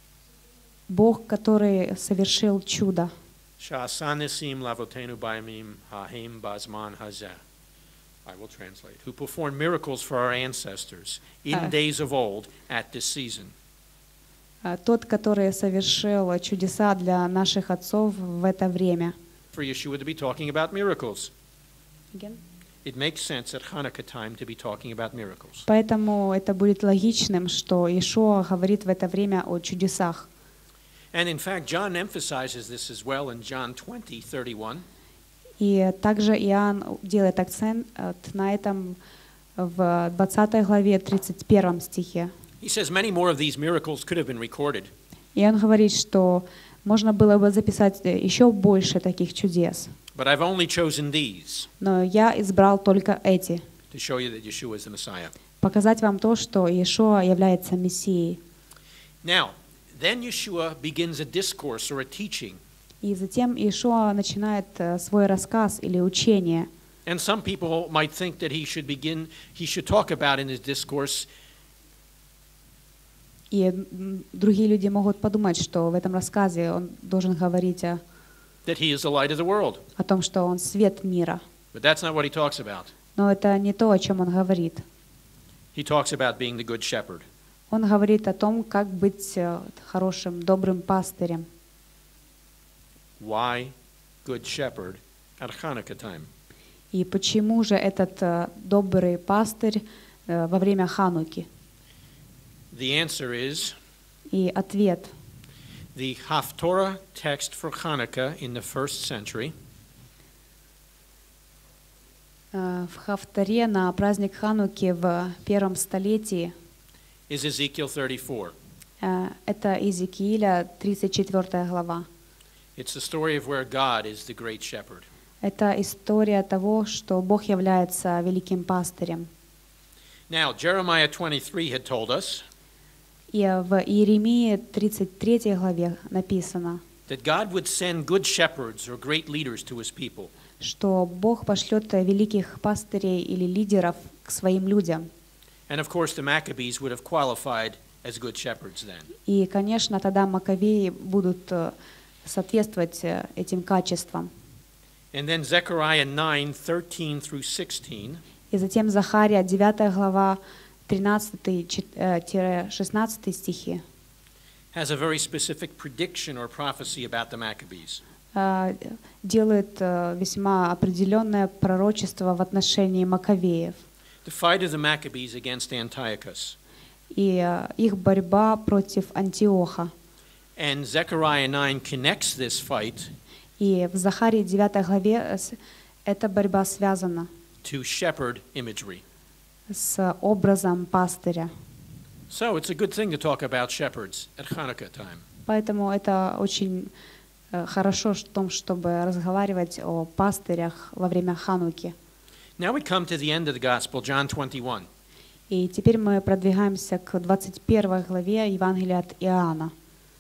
[SPEAKER 2] Бог, который совершил чудо.
[SPEAKER 1] Sha'asanisim lavotenu bayamim ha'im bazman hazeh. I will translate. Who performed miracles for our ancestors in
[SPEAKER 2] Uh.
[SPEAKER 1] days of old at this season.
[SPEAKER 2] Э, Тот, который совершил чудеса для наших отцов в это время.
[SPEAKER 1] For Yeshua to be talking about miracles. It makes sense at Hanukkah time to be talking about miracles.
[SPEAKER 2] Поэтому это будет логичным, что Иешуа говорит в это время о чудесах.
[SPEAKER 1] And in fact, John emphasizes this as well in John twenty thirty-one.
[SPEAKER 2] И также Иоанн делает акцент э, на этом в двадцатой главе тридцать первом стихе.
[SPEAKER 1] He says many more of these miracles could have been recorded.
[SPEAKER 2] И он говорит, что можно было бы записать еще больше таких чудес.
[SPEAKER 1] But I've only chosen these
[SPEAKER 2] Но я избрал только эти.
[SPEAKER 1] to show you that Yeshua is the Messiah.
[SPEAKER 2] Показать вам то, что Иешуа является Мессией.
[SPEAKER 1] Now, then Yeshua begins a discourse or a teaching.
[SPEAKER 2] И затем Иешуа начинает э, свой рассказ или учение.
[SPEAKER 1] And some people might think that he should begin, he should talk about in his discourse
[SPEAKER 2] И м, другие люди могут подумать, что в этом рассказе он должен говорить о,
[SPEAKER 1] that he is the light of the world.
[SPEAKER 2] о том, что он свет мира.
[SPEAKER 1] But that's not what he talks about.
[SPEAKER 2] Но это не то, о чем он говорит.
[SPEAKER 1] He talks about being the good shepherd.
[SPEAKER 2] Он говорит о том, как быть э, хорошим, добрым пастырем.
[SPEAKER 1] Why good shepherd at Hanukkah time?
[SPEAKER 2] И почему же этот э, добрый пастырь э, во время Хануки?
[SPEAKER 1] The answer is
[SPEAKER 2] И ответ.
[SPEAKER 1] the Haftorah text for Hanukkah in the first century
[SPEAKER 2] Э, В Хафтаре на праздник Хануки в первом столетии
[SPEAKER 1] is Ezekiel thirty-four.
[SPEAKER 2] э, это Иезекииля, тридцать четвёртая глава.
[SPEAKER 1] It's the story of where God is the great shepherd.
[SPEAKER 2] Это история того, что Бог является великим пастырем.
[SPEAKER 1] Now, Jeremiah twenty-three had told us
[SPEAKER 2] И в Иеремии тридцать третьей главе написано,
[SPEAKER 1] that God would send good shepherds or great leaders to his people.
[SPEAKER 2] что Бог пошлет великих пастырей или лидеров к своим людям.
[SPEAKER 1] And of course, the Maccabees would have qualified as good shepherds then.
[SPEAKER 2] И, конечно, тогда Маковеи будут э, соответствовать э, этим качествам.
[SPEAKER 1] And then Zechariah nine, thirteen through sixteen
[SPEAKER 2] И затем Захария, девятая глава, тринадцатый-шестнадцатый стихи,
[SPEAKER 1] has a very specific prediction or prophecy about the Maccabees.
[SPEAKER 2] э, делает э, весьма определенное пророчество в отношении Маковеев.
[SPEAKER 1] The fight of the Maccabees against Antiochus.
[SPEAKER 2] И э, их борьба против Антиоха.
[SPEAKER 1] And Zechariah nine connects this fight
[SPEAKER 2] И в Захарии девятой главе э, с- эта борьба связана
[SPEAKER 1] to shepherd imagery.
[SPEAKER 2] с образом пастыря.
[SPEAKER 1] So it's a good thing to talk about shepherds at Hanukkah time.
[SPEAKER 2] Поэтому это очень э, хорошо в том, чтобы разговаривать о пастырях во время Хануки.
[SPEAKER 1] Now we come to the end of the gospel, John twenty-one.
[SPEAKER 2] И теперь мы продвигаемся к двадцать первой главе Евангелия от Иоанна.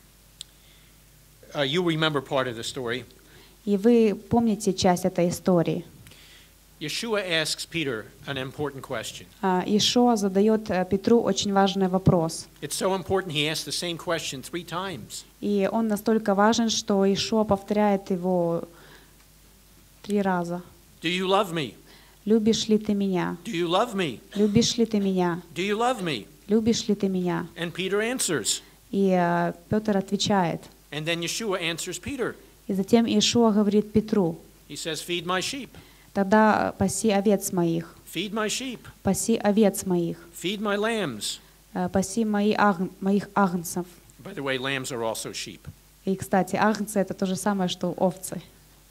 [SPEAKER 1] Uh, you remember part of the story.
[SPEAKER 2] И вы помните часть этой истории.
[SPEAKER 1] Yeshua asks Peter an important question.
[SPEAKER 2] А, Иешуа задает э, Петру очень важный вопрос.
[SPEAKER 1] It's so important he asks the same question three times.
[SPEAKER 2] И он настолько важен, что Иешуа повторяет его три раза.
[SPEAKER 1] Do you love me?
[SPEAKER 2] «Любишь ли ты меня?
[SPEAKER 1] Do you love me?
[SPEAKER 2] Любишь ли ты меня?
[SPEAKER 1] Do you love me?
[SPEAKER 2] Любишь ли ты меня?»
[SPEAKER 1] And Peter answers.
[SPEAKER 2] И э, Петр отвечает.
[SPEAKER 1] And then Yeshua answers Peter.
[SPEAKER 2] И затем Иешуа говорит Петру:
[SPEAKER 1] He says, feed my sheep.
[SPEAKER 2] «Тогда паси овец моих,
[SPEAKER 1] Feed my sheep.
[SPEAKER 2] паси овец моих,
[SPEAKER 1] Feed my lambs.
[SPEAKER 2] э, паси мои аг- моих агнцев».
[SPEAKER 1] By the way, lambs are also sheep.
[SPEAKER 2] И, кстати, агнцы — это то же самое, что овцы.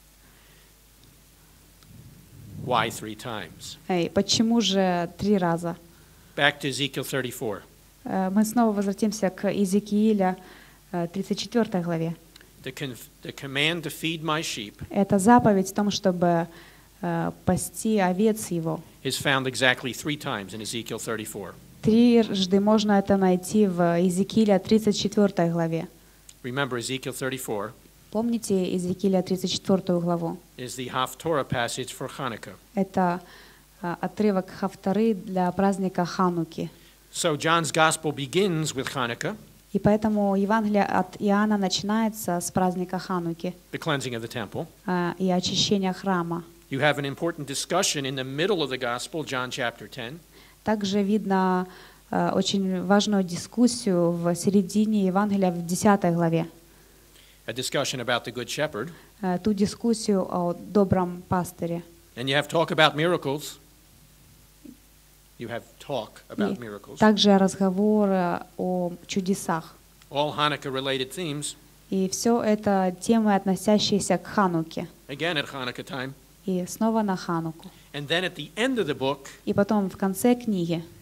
[SPEAKER 1] Why three times?
[SPEAKER 2] Эй, почему же три раза?
[SPEAKER 1] Back to Ezekiel thirty-four.
[SPEAKER 2] Э, Мы снова возвратимся к Иезекииля, э, тридцать четвёртой главе.
[SPEAKER 1] The, con- the command to feed my sheep
[SPEAKER 2] Это заповедь в том, чтобы э, пасти овец его.
[SPEAKER 1] is found exactly three times in Ezekiel thirty-four.
[SPEAKER 2] Трижды можно это найти в Иезекииля тридцать четвёртой главе.
[SPEAKER 1] Remember, Ezekiel thirty-four
[SPEAKER 2] Помните Иезекииля тридцать четвёртую главу?
[SPEAKER 1] is the Haftorah passage for Hanukkah.
[SPEAKER 2] Это э, отрывок Хафтары для праздника Хануки.
[SPEAKER 1] So John's gospel begins with Hanukkah,
[SPEAKER 2] И поэтому Евангелие от Иоанна начинается с праздника Хануки
[SPEAKER 1] the cleansing of the temple.
[SPEAKER 2] э, и очищения храма.
[SPEAKER 1] You have an important discussion in the middle of the gospel, John chapter ten.
[SPEAKER 2] Также видно э, очень важную дискуссию в середине Евангелия в десятой главе.
[SPEAKER 1] A discussion about the good shepherd.
[SPEAKER 2] Э, ту дискуссию о добром пастыре.
[SPEAKER 1] And you have talk about miracles. You have talk about
[SPEAKER 2] И
[SPEAKER 1] miracles.
[SPEAKER 2] также разговор э, о чудесах.
[SPEAKER 1] All Hanukkah-related themes.
[SPEAKER 2] И все это темы, относящиеся к Хануке.
[SPEAKER 1] Again at Hanukkah time.
[SPEAKER 2] И снова на Хануку.
[SPEAKER 1] And then at the end of the book,
[SPEAKER 2] И потом в конце книги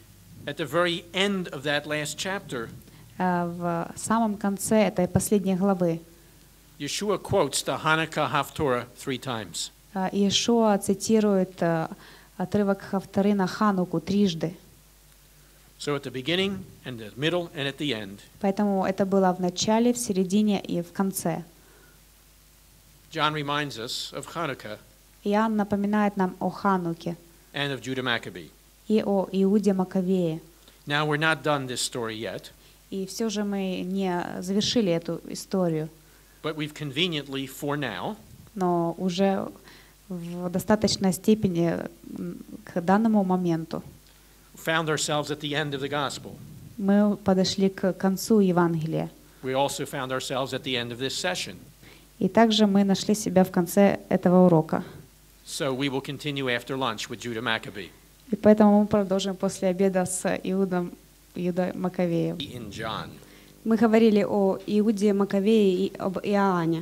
[SPEAKER 1] at the very end of that last chapter,
[SPEAKER 2] э, в самом конце этой последней главы
[SPEAKER 1] Yeshua quotes the Hanukkah Haftorah three times.
[SPEAKER 2] э, Иешуа цитирует э, отрывок Хафтары на Хануку трижды.
[SPEAKER 1] So at the beginning, and the middle, and at the end,
[SPEAKER 2] Поэтому это было в начале, в середине и в конце.
[SPEAKER 1] John reminds us of Hanukkah
[SPEAKER 2] Иоанн напоминает нам о Хануке
[SPEAKER 1] and of Judah Maccabee.
[SPEAKER 2] и о Иуде Маковее.
[SPEAKER 1] Now, we're not done this story yet,
[SPEAKER 2] И все же мы не завершили эту историю,
[SPEAKER 1] but we've conveniently, for now,
[SPEAKER 2] но уже в достаточной степени м, к данному моменту
[SPEAKER 1] found ourselves at the end of the gospel.
[SPEAKER 2] мы подошли к концу Евангелия.
[SPEAKER 1] We also found ourselves at the end of this session.
[SPEAKER 2] И также мы нашли себя в конце этого урока.
[SPEAKER 1] So we will continue after lunch with Judah Maccabee
[SPEAKER 2] И поэтому мы продолжим после обеда с Иудом Иуда Маковеем.
[SPEAKER 1] in John.
[SPEAKER 2] Мы говорили о Иуде Маковее и об Иоанне.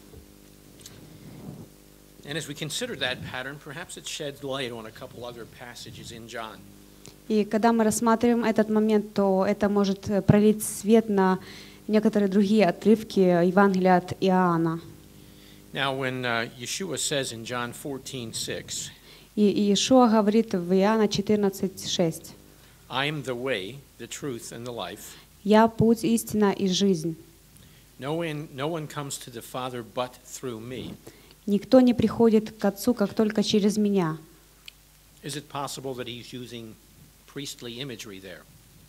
[SPEAKER 1] And as we consider that pattern, perhaps it sheds light on a couple other passages in John.
[SPEAKER 2] И когда мы рассматриваем этот момент, то это может пролить свет на некоторые другие отрывки Евангелия от Иоанна.
[SPEAKER 1] Now, when uh, Yeshua says in John fourteen six,
[SPEAKER 2] И Иешуа говорит в Иоанна четырнадцать шесть:
[SPEAKER 1] I am the way, the truth, and the life.
[SPEAKER 2] «Я путь, истина и жизнь.
[SPEAKER 1] No one, no one comes to the Father but through me.
[SPEAKER 2] Никто не приходит к Отцу, как только через Меня».
[SPEAKER 1] Is it possible that he's using priestly imagery there?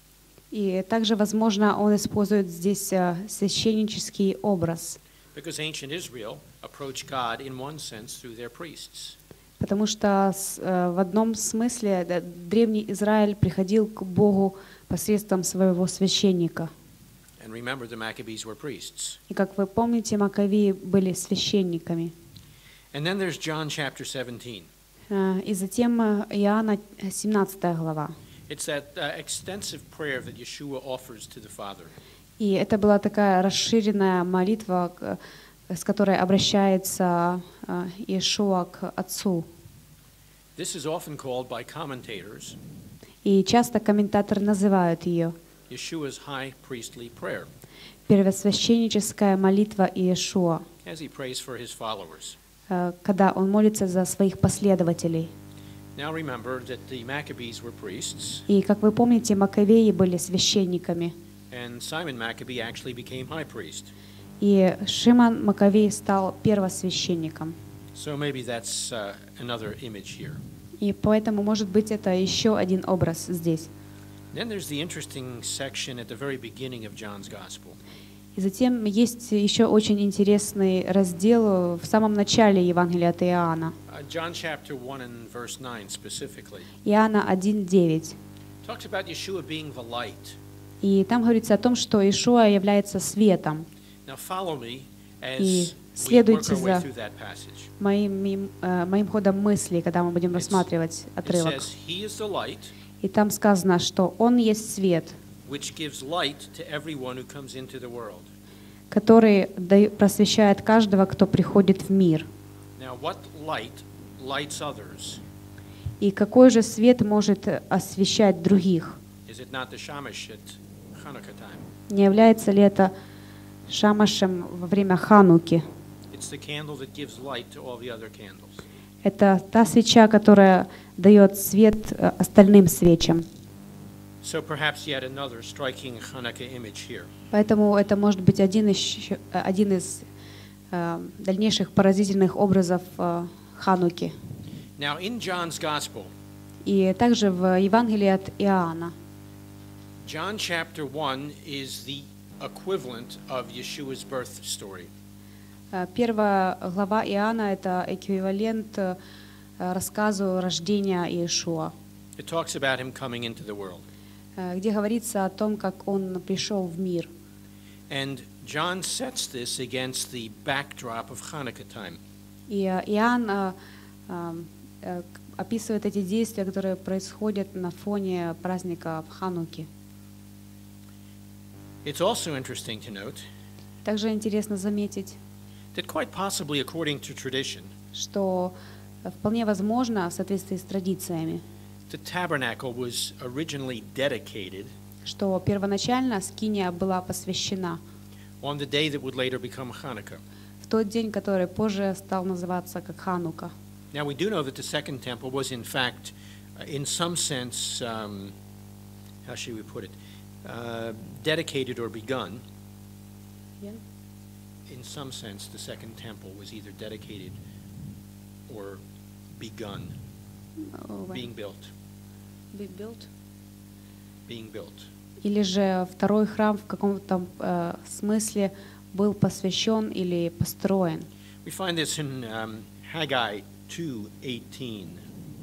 [SPEAKER 2] И также, возможно, он использует здесь э, священнический образ,
[SPEAKER 1] Because ancient Israel approached God in one sense through their priests.
[SPEAKER 2] потому что с- э, в одном смысле да, древний Израиль приходил к Богу посредством своего священника.
[SPEAKER 1] And remember, the Maccabees were priests.
[SPEAKER 2] И, как вы помните, Маковеи были священниками.
[SPEAKER 1] And then there's John chapter seventeen.
[SPEAKER 2] Э, И затем э, Иоанна семнадцатая глава.
[SPEAKER 1] It's that uh, extensive prayer that Yeshua offers to the Father.
[SPEAKER 2] И это была такая расширенная молитва, к- с которой обращается э, Иешуа к Отцу.
[SPEAKER 1] This is often called by commentators
[SPEAKER 2] И часто комментаторы называют ее
[SPEAKER 1] Yeshua's high priestly prayer,
[SPEAKER 2] первосвященническая молитва Иешуа,
[SPEAKER 1] as he prays for his followers.
[SPEAKER 2] э, когда он молится за своих последователей.
[SPEAKER 1] Now remember that the Maccabees were priests,
[SPEAKER 2] И, как вы помните, Маковеи были священниками.
[SPEAKER 1] and Simon Maccabee actually became high priest.
[SPEAKER 2] И Шимон Маковей стал первосвященником.
[SPEAKER 1] So maybe that's uh, another image here.
[SPEAKER 2] И поэтому, может быть, это еще один образ здесь.
[SPEAKER 1] Then there's the interesting section at the very beginning of John's Gospel.
[SPEAKER 2] И затем есть еще очень интересный раздел в самом начале Евангелия от Иоанна.
[SPEAKER 1] Uh, John chapter one and verse nine specifically
[SPEAKER 2] Иоанна один девять.
[SPEAKER 1] talks about Yeshua being the light.
[SPEAKER 2] И там говорится о том, что Иешуа является светом.
[SPEAKER 1] Now follow me
[SPEAKER 2] И
[SPEAKER 1] as we work
[SPEAKER 2] следуйте
[SPEAKER 1] our way
[SPEAKER 2] за
[SPEAKER 1] through that passage.
[SPEAKER 2] моим, э, моим ходом мыслей, когда мы будем
[SPEAKER 1] It's-
[SPEAKER 2] рассматривать
[SPEAKER 1] It
[SPEAKER 2] отрывок.
[SPEAKER 1] says, He is the light,
[SPEAKER 2] И там сказано, что Он есть свет,
[SPEAKER 1] which gives light to everyone who comes into the world.
[SPEAKER 2] который даю- просвещает каждого, кто приходит в мир.
[SPEAKER 1] Now, what light lights others?
[SPEAKER 2] И какой же свет может освещать других?
[SPEAKER 1] Is it not the shamash at Hanukkah time?
[SPEAKER 2] Не является ли это шамашем во время Хануки?
[SPEAKER 1] It's the candle that gives light to all the other candles.
[SPEAKER 2] Это та свеча, которая дает свет э, остальным свечам.
[SPEAKER 1] So perhaps yet another striking Hanukkah image here.
[SPEAKER 2] Поэтому это может быть один из, один из э, дальнейших поразительных образов э, Хануки.
[SPEAKER 1] Now, in John's Gospel,
[SPEAKER 2] И также в Евангелии от Иоанна.
[SPEAKER 1] John chapter one is the equivalent of Yeshua's birth story.
[SPEAKER 2] Э, Первая глава Иоанна — это эквивалент э, рассказу рождения Иешуа,
[SPEAKER 1] It talks about him coming into the world.
[SPEAKER 2] э, где говорится о том, как он пришел в мир.
[SPEAKER 1] And John sets this against the backdrop of Hanukkah time.
[SPEAKER 2] И э, Иоанн э, э, э, к- описывает эти действия, которые происходят на фоне праздника Хануки.
[SPEAKER 1] It's also interesting to note
[SPEAKER 2] Также интересно заметить,
[SPEAKER 1] that quite possibly according to tradition,
[SPEAKER 2] что э, вполне возможно, в соответствии с традициями,
[SPEAKER 1] the tabernacle was originally dedicated
[SPEAKER 2] что первоначально скиния была посвящена
[SPEAKER 1] on the day that would later become Hanukkah.
[SPEAKER 2] в тот день, который позже стал называться как Ханука.
[SPEAKER 1] Now we do know that the second temple was in fact, uh, in some sense, um, how should we put it, uh, dedicated or begun. In some sense, the second temple was either dedicated or begun, being built, being built.
[SPEAKER 2] Или же второй храм в каком-то э, смысле был посвящен или построен.
[SPEAKER 1] We find this in um, Haggai two eighteen.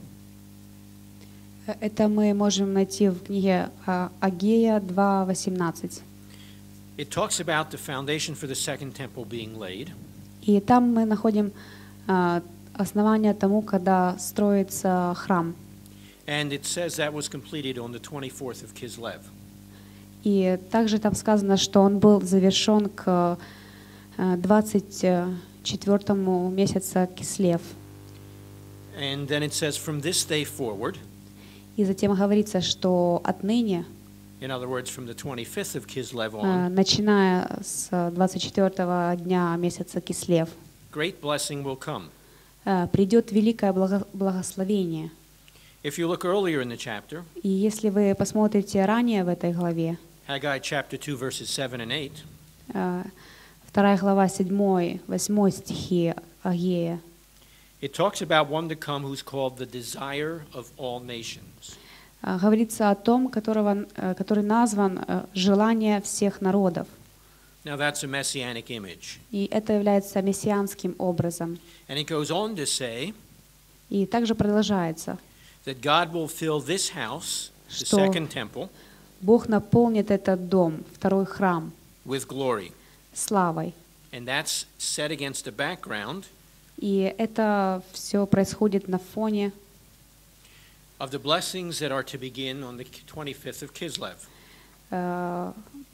[SPEAKER 2] Это мы можем найти в книге а, Агея два восемнадцать.
[SPEAKER 1] It talks about the foundation for the second temple being laid.
[SPEAKER 2] И там мы находим а, основание тому, когда строится храм.
[SPEAKER 1] And it says that was completed on the twenty-fourth of Kislev.
[SPEAKER 2] И также там сказано, что он был завершен к двадцать четвёртому месяца Кислев.
[SPEAKER 1] And then it says from this day forward.
[SPEAKER 2] И затем говорится, что отныне,
[SPEAKER 1] In other words, from the twenty-fifth of Kislev on,
[SPEAKER 2] начиная с двадцать четвёртого дня месяца Кислев,
[SPEAKER 1] great blessing will come.
[SPEAKER 2] придет великое благословение.
[SPEAKER 1] If you look earlier in the chapter,
[SPEAKER 2] и если вы посмотрите ранее в этой главе,
[SPEAKER 1] Haggai chapter two verses seven and eight,
[SPEAKER 2] вторая глава седьмой, восьмой стихи Агея,
[SPEAKER 1] it talks about one to come who's called the desire of all nations.
[SPEAKER 2] Говорится о том, которого, который назван «желание всех народов».
[SPEAKER 1] Now that's a messianic image.
[SPEAKER 2] И это является мессианским образом.
[SPEAKER 1] And it goes on to say
[SPEAKER 2] И также продолжается,
[SPEAKER 1] that God will fill this house, the
[SPEAKER 2] что
[SPEAKER 1] second temple,
[SPEAKER 2] Бог наполнит этот дом, второй храм,
[SPEAKER 1] with glory.
[SPEAKER 2] славой.
[SPEAKER 1] And that's set against a background
[SPEAKER 2] И это все происходит на фоне
[SPEAKER 1] of the blessings that are to begin on the twenty-fifth of Kislev.
[SPEAKER 2] э,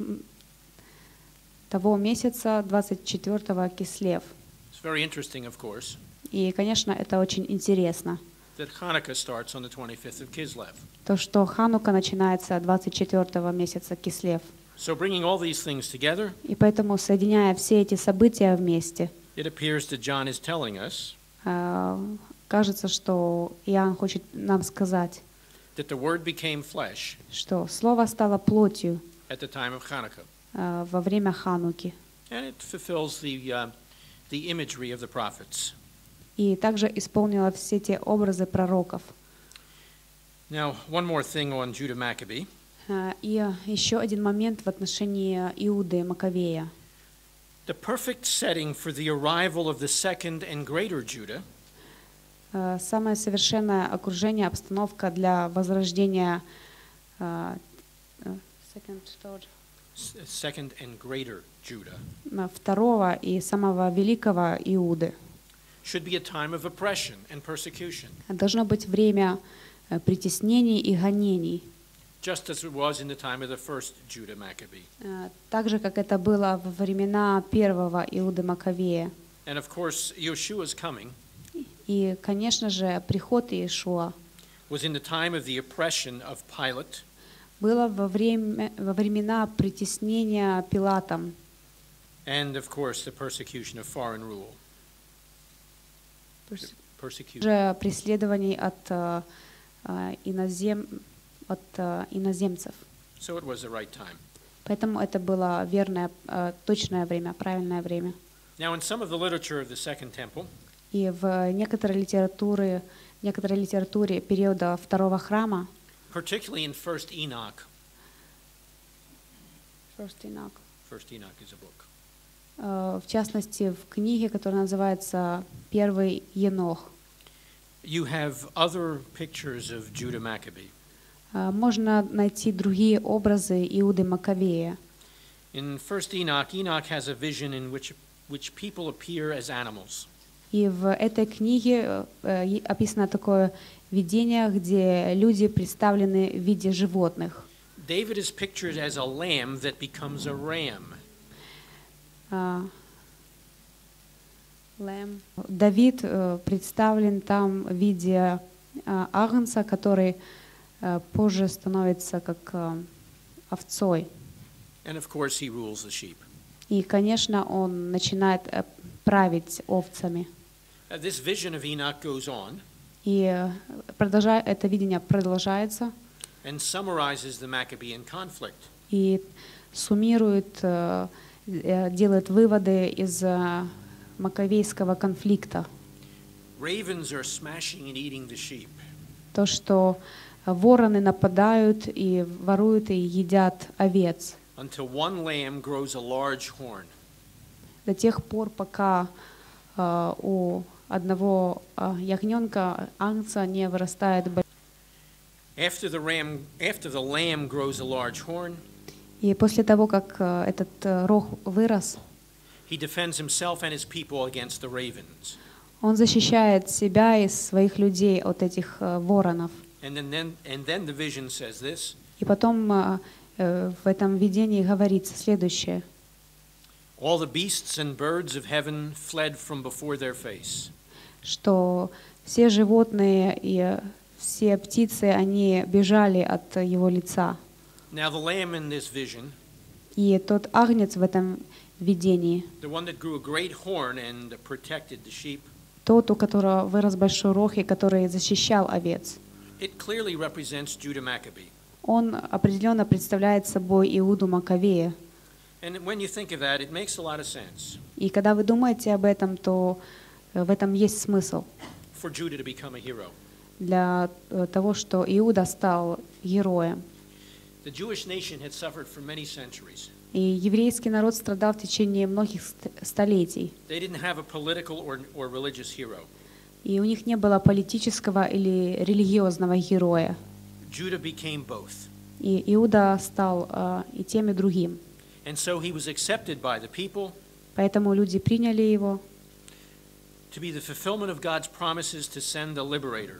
[SPEAKER 2] того месяца двадцать четвёртого Кислев.
[SPEAKER 1] It's very interesting, of course,
[SPEAKER 2] И, конечно, это очень интересно,
[SPEAKER 1] that Hanukkah starts on the twenty-fifth of Kislev.
[SPEAKER 2] то, что Ханука начинается двадцать четвёртого месяца Кислев.
[SPEAKER 1] So bringing all these things together,
[SPEAKER 2] И поэтому, соединяя все эти события вместе,
[SPEAKER 1] it appears that John is telling us
[SPEAKER 2] э, кажется, что Иоанн хочет нам сказать,
[SPEAKER 1] that the Word became flesh
[SPEAKER 2] что Слово стало плотью
[SPEAKER 1] at the time of Hanukkah.
[SPEAKER 2] э, во время Хануки.
[SPEAKER 1] And it fulfills the, uh, the imagery of the prophets.
[SPEAKER 2] И также исполнила все те образы пророков.
[SPEAKER 1] Now, one more thing on Judah Maccabee.
[SPEAKER 2] Э, И еще один момент в отношении Иуды Маковея.
[SPEAKER 1] The perfect setting for the arrival of the second and greater Judah
[SPEAKER 2] Э, Самое совершенное окружение, обстановка для возрождения э, э, second, third,
[SPEAKER 1] s- second and greater Judah
[SPEAKER 2] э, второго и самого великого Иуды.
[SPEAKER 1] should be a time of oppression and persecution,
[SPEAKER 2] Должно быть время э, притеснений и гонений,
[SPEAKER 1] just as it was in the time of the first Judah Maccabee.
[SPEAKER 2] э, так же, как это было во времена первого Иуды Маковея.
[SPEAKER 1] And of course, Yeshua's coming
[SPEAKER 2] И, конечно же, приход Иешуа
[SPEAKER 1] was in the time of the oppression of Pilate
[SPEAKER 2] было во, время, во времена притеснения Пилатом,
[SPEAKER 1] and, of course, the persecution of foreign rule. Persecution.
[SPEAKER 2] же преследований от, э, э, инозем, от э, иноземцев.
[SPEAKER 1] So it was the right time.
[SPEAKER 2] Поэтому это было верное, э, точное время, правильное время.
[SPEAKER 1] Now, in some of the literature of the Second Temple,
[SPEAKER 2] И в некоторой литературе, некоторой литературе периода второго храма,
[SPEAKER 1] particularly in First Enoch,
[SPEAKER 2] First Enoch,
[SPEAKER 1] First Enoch is a book,
[SPEAKER 2] э, в частности, в книге, которая называется «Первый Енох»,
[SPEAKER 1] you have other pictures of Judah Maccabee.
[SPEAKER 2] э, можно найти другие образы Иуды Маковея.
[SPEAKER 1] In First Enoch, Enoch has a vision in which, which people appear as animals.
[SPEAKER 2] И в этой книге э, е- описано такое видение, где люди представлены в виде животных.
[SPEAKER 1] David is pictured as a lamb that becomes a ram.
[SPEAKER 2] А, Давид э, представлен там в виде э, агнца, который э, позже становится как э, овцой.
[SPEAKER 1] And of course, he rules the sheep.
[SPEAKER 2] И, конечно, он начинает э, править овцами.
[SPEAKER 1] Uh, this vision of Enoch goes on
[SPEAKER 2] И э, продолжа- это видение продолжается
[SPEAKER 1] and summarizes the Maccabean conflict.
[SPEAKER 2] и суммирует, э, э, делает выводы из э, Маковейского конфликта.
[SPEAKER 1] Ravens are smashing and eating the sheep.
[SPEAKER 2] То, что вороны нападают и воруют и едят овец.
[SPEAKER 1] Until one lamb grows a large horn.
[SPEAKER 2] До тех пор, пока э, у одного э, ягненка, агнца, не вырастает большой.
[SPEAKER 1] After the ram, after the lamb grows a large horn,
[SPEAKER 2] И после того, как э, этот э, рог вырос,
[SPEAKER 1] he defends himself and his people against the ravens.
[SPEAKER 2] он защищает себя и своих людей от этих э, воронов.
[SPEAKER 1] And then, then, and then the vision says this:
[SPEAKER 2] И потом э, э, в этом видении говорится следующее.
[SPEAKER 1] all the beasts and birds of heaven fled from before their face.
[SPEAKER 2] Что все животные и все птицы, они бежали от его лица.
[SPEAKER 1] Now the lamb in this vision,
[SPEAKER 2] И тот агнец в этом видении,
[SPEAKER 1] the one that grew a great horn and protected the sheep,
[SPEAKER 2] тот, у которого вырос большой рог и который защищал овец,
[SPEAKER 1] it clearly represents Judah Maccabee.
[SPEAKER 2] он определенно представляет собой Иуду Маковея.
[SPEAKER 1] And when you think of that, it makes a lot of sense
[SPEAKER 2] И когда вы думаете об этом, то в этом есть смысл
[SPEAKER 1] for Judah to become a hero.
[SPEAKER 2] для э, того, что Иуда стал героем.
[SPEAKER 1] The Jewish nation had suffered for many centuries.
[SPEAKER 2] И еврейский народ страдал в течение многих ст- столетий.
[SPEAKER 1] They didn't have a political or, or religious hero.
[SPEAKER 2] И у них не было политического или религиозного героя.
[SPEAKER 1] Judah became both.
[SPEAKER 2] И Иуда стал э, и тем, и другим.
[SPEAKER 1] And so he was accepted by the people
[SPEAKER 2] Поэтому люди приняли его
[SPEAKER 1] to be the fulfillment of God's promises to send a liberator.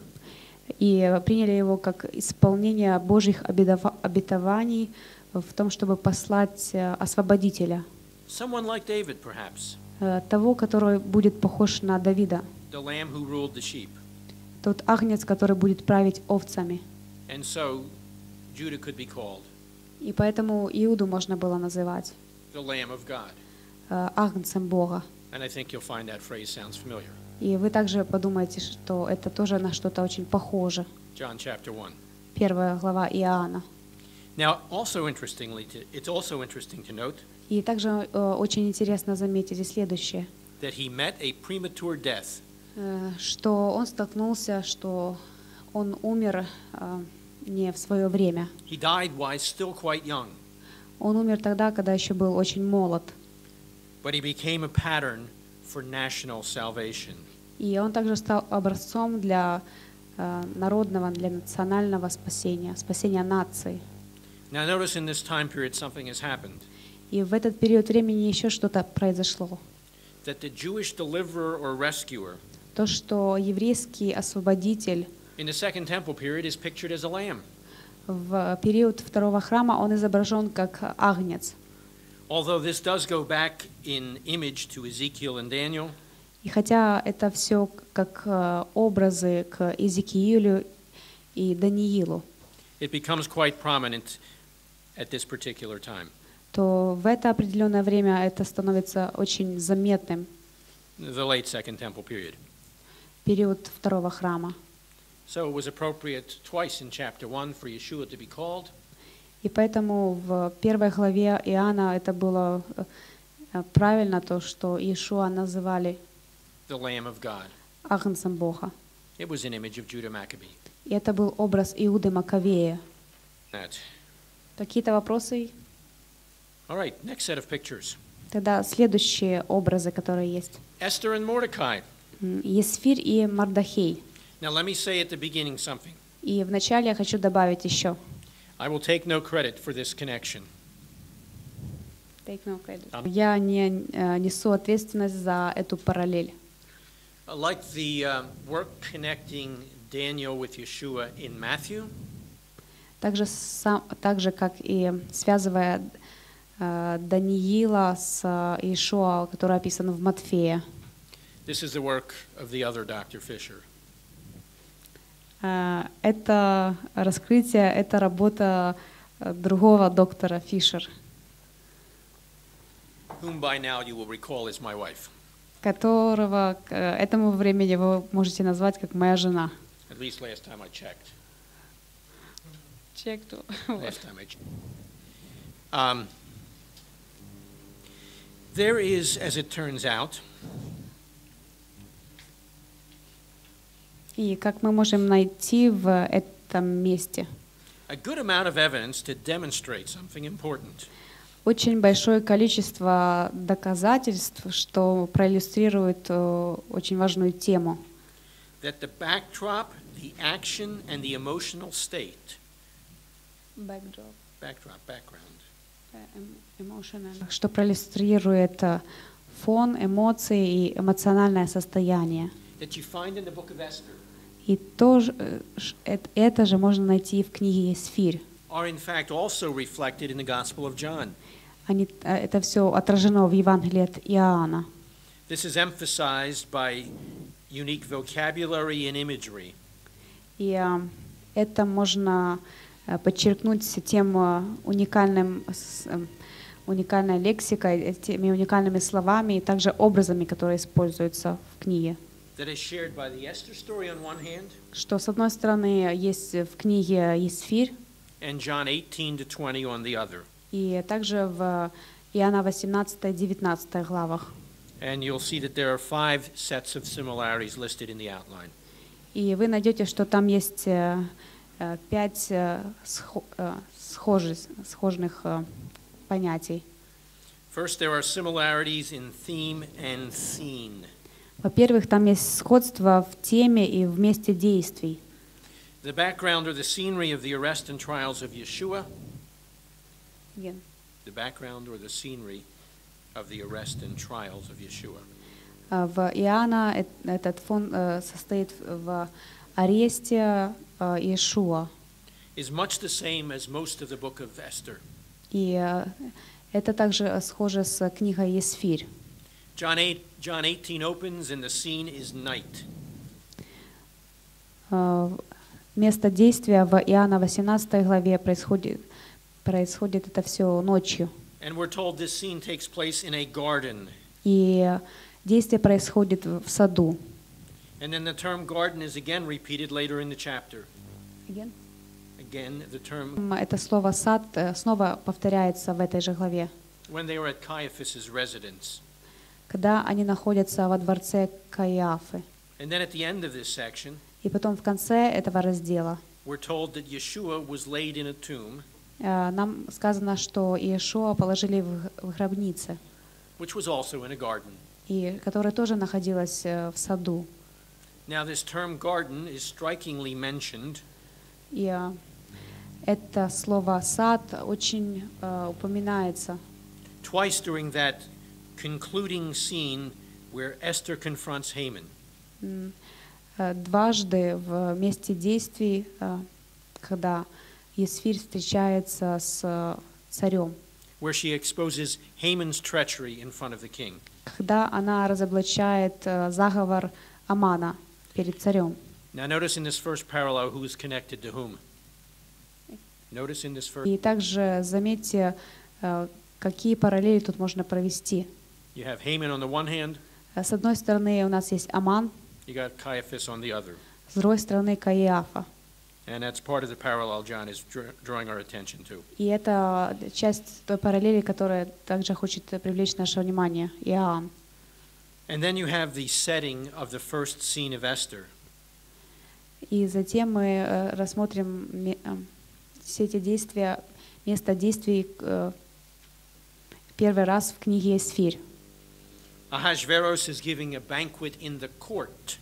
[SPEAKER 2] и приняли его как исполнение Божьих обетова- обетований в том, чтобы послать э, освободителя,
[SPEAKER 1] Someone like David, perhaps,
[SPEAKER 2] э, того, который будет похож на Давида,
[SPEAKER 1] the lamb who ruled the sheep.
[SPEAKER 2] тот агнец, который будет править овцами.
[SPEAKER 1] And so Judah could be called
[SPEAKER 2] И поэтому Иуду можно было называть
[SPEAKER 1] the Lamb of God.
[SPEAKER 2] э, агнцем Бога.
[SPEAKER 1] And I think you'll find that phrase sounds familiar.
[SPEAKER 2] И вы также подумаете, что это тоже на что-то очень похоже.
[SPEAKER 1] John chapter one.
[SPEAKER 2] Первая глава Иоанна.
[SPEAKER 1] Now, also interestingly, to, it's also interesting to note
[SPEAKER 2] И также э, очень интересно заметить и следующее,
[SPEAKER 1] that he met a premature death.
[SPEAKER 2] э, что он столкнулся, что он умер э, не в свое время.
[SPEAKER 1] He died while still quite young,
[SPEAKER 2] Он умер тогда, когда еще был очень молод.
[SPEAKER 1] but he became a pattern for national salvation.
[SPEAKER 2] И он также стал образцом для э, народного, для национального спасения, спасения нации.
[SPEAKER 1] Now, notice in this time period something has happened.
[SPEAKER 2] И в этот период времени еще что-то произошло.
[SPEAKER 1] That the Jewish deliverer or rescuer
[SPEAKER 2] То, что еврейский освободитель
[SPEAKER 1] in the Second Temple period is pictured as a lamb.
[SPEAKER 2] в период второго храма, он изображен как агнец.
[SPEAKER 1] Although this does go back in image to Ezekiel and Daniel,
[SPEAKER 2] И хотя это все как э, образы к Иезекиилю и Даниилу,
[SPEAKER 1] it becomes quite prominent at this particular time.
[SPEAKER 2] то в это определенное время это становится очень заметным,
[SPEAKER 1] The late Second Temple period.
[SPEAKER 2] период второго храма.
[SPEAKER 1] So it was appropriate twice in chapter one for Yeshua to be called,
[SPEAKER 2] И поэтому в первой главе Иоанна это было э, правильно то, что Иешуа называли
[SPEAKER 1] the Lamb of God.
[SPEAKER 2] агнцем Бога.
[SPEAKER 1] It was an image of Judah Maccabee.
[SPEAKER 2] И это был образ Иуды Маковея.
[SPEAKER 1] That.
[SPEAKER 2] Какие-то вопросы?
[SPEAKER 1] All right, next set of pictures.
[SPEAKER 2] Тогда следующие образы, которые есть.
[SPEAKER 1] Esther and Mordecai.
[SPEAKER 2] М, Есфирь и Мардахей.
[SPEAKER 1] Now let me say at the beginning something.
[SPEAKER 2] И вначале я хочу добавить еще.
[SPEAKER 1] I will take no credit for this connection.
[SPEAKER 2] Я не э, несу ответственность за эту параллель.
[SPEAKER 1] Uh, Like the uh, work connecting Daniel with Yeshua in Matthew,
[SPEAKER 2] Так же, сам, так же как и связывая э, Даниила с э, Иешуа, который описан в Матфея.
[SPEAKER 1] this is the work of the other Doctor Fisher.
[SPEAKER 2] Э, Это раскрытие, это работа э, другого доктора Фишер,
[SPEAKER 1] whom by now you will recall is my wife.
[SPEAKER 2] которого к э, этому времени вы можете назвать как моя жена.
[SPEAKER 1] At least last time I checked.
[SPEAKER 2] Check to-
[SPEAKER 1] Last time I checked. Um, there is, as it turns out,
[SPEAKER 2] И как мы можем найти в этом месте
[SPEAKER 1] a good amount of evidence to demonstrate something important.
[SPEAKER 2] очень большое количество доказательств, что проиллюстрирует э, очень важную тему.
[SPEAKER 1] That the backdrop, the action, and the emotional state,
[SPEAKER 2] Backdrop.
[SPEAKER 1] backdrop, background,
[SPEAKER 2] Что проиллюстрирует э, фон, эмоции и эмоциональное состояние.
[SPEAKER 1] that you find in the book of Esther,
[SPEAKER 2] И тоже, э, ш- эт- это же можно найти и в книге Есфирь.
[SPEAKER 1] are in fact also reflected in the Gospel of John.
[SPEAKER 2] Они, э, это все отражено в Евангелии от Иоанна.
[SPEAKER 1] This is emphasized by unique vocabulary and imagery.
[SPEAKER 2] И э, это можно э, подчеркнуть тем э, уникальным, с- э, уникальной лексикой, э, теми уникальными словами и также образами, которые используются в книге.
[SPEAKER 1] That is shared by the Esther story on one hand
[SPEAKER 2] Что, с одной стороны, есть в книге Есфирь,
[SPEAKER 1] and John eighteen to twenty on the other.
[SPEAKER 2] и также в Иоанна восемнадцатой-девятнадцатой главах.
[SPEAKER 1] And you'll see that there are five sets of similarities listed in the outline.
[SPEAKER 2] И вы найдете, что там есть э, э, пять э, схо- э, схожи- схожих э, понятий.
[SPEAKER 1] First, there are similarities in theme and scene.
[SPEAKER 2] Во-первых, там есть сходство в теме и в месте действий.
[SPEAKER 1] The background or the scenery of the arrest and trials of Yeshua, the background or the scenery of the arrest and trials of Yeshua.
[SPEAKER 2] Э, В Иоанна эт- этот фон э, состоит в аресте э, Иешуа.
[SPEAKER 1] Is much the same as most of the book of Esther.
[SPEAKER 2] И э, это также схоже с книгой Есфирь.
[SPEAKER 1] John eight, John eighteen opens and the scene is night.
[SPEAKER 2] Э, Место действия в Иоанна восемнадцатой главе происходит, происходит это все ночью.
[SPEAKER 1] And we're told this scene takes place in a garden.
[SPEAKER 2] И действие происходит в саду.
[SPEAKER 1] And then the term garden is again repeated later in the chapter. Again, the term
[SPEAKER 2] Это слово «сад» э, снова повторяется в этой же главе,
[SPEAKER 1] when they were at Caiaphas's residence.
[SPEAKER 2] когда они находятся во дворце Каиафы.
[SPEAKER 1] And then at the end of this section,
[SPEAKER 2] И потом в конце этого раздела
[SPEAKER 1] we're told that Yeshua was laid in a tomb,
[SPEAKER 2] э, нам сказано, что Иешуа положили в в гробнице,
[SPEAKER 1] which was also in a garden.
[SPEAKER 2] и которая тоже находилась э, в саду.
[SPEAKER 1] Now, this term garden is strikingly mentioned
[SPEAKER 2] И э, это слово «сад» очень э, упоминается
[SPEAKER 1] twice during that concluding scene where Esther confronts Haman.
[SPEAKER 2] м, э, дважды в месте действий, э, когда Есфирь встречается с э, царем,
[SPEAKER 1] Where she exposes Haman's treachery in front of the king.
[SPEAKER 2] когда она разоблачает э, заговор Амана перед царем.
[SPEAKER 1] Now, notice in this first parallel who is connected to whom. Notice in this first,
[SPEAKER 2] И также заметьте, э, какие параллели тут можно провести.
[SPEAKER 1] you have Haman on the one hand,
[SPEAKER 2] Э, С одной стороны у нас есть Аман,
[SPEAKER 1] you got Caiaphas on the other.
[SPEAKER 2] с другой стороны Каиафа.
[SPEAKER 1] And that's part of the parallel John is dr- drawing our attention to.
[SPEAKER 2] И это часть той параллели, которая также хочет привлечь наше внимание. Иоанн.
[SPEAKER 1] And then you have the setting of the first scene of Esther.
[SPEAKER 2] И затем мы э, рассмотрим ме- э, все эти действия, место действий э, первый раз в книге Есфирь.
[SPEAKER 1] Ahasuerus is giving a banquet in the court.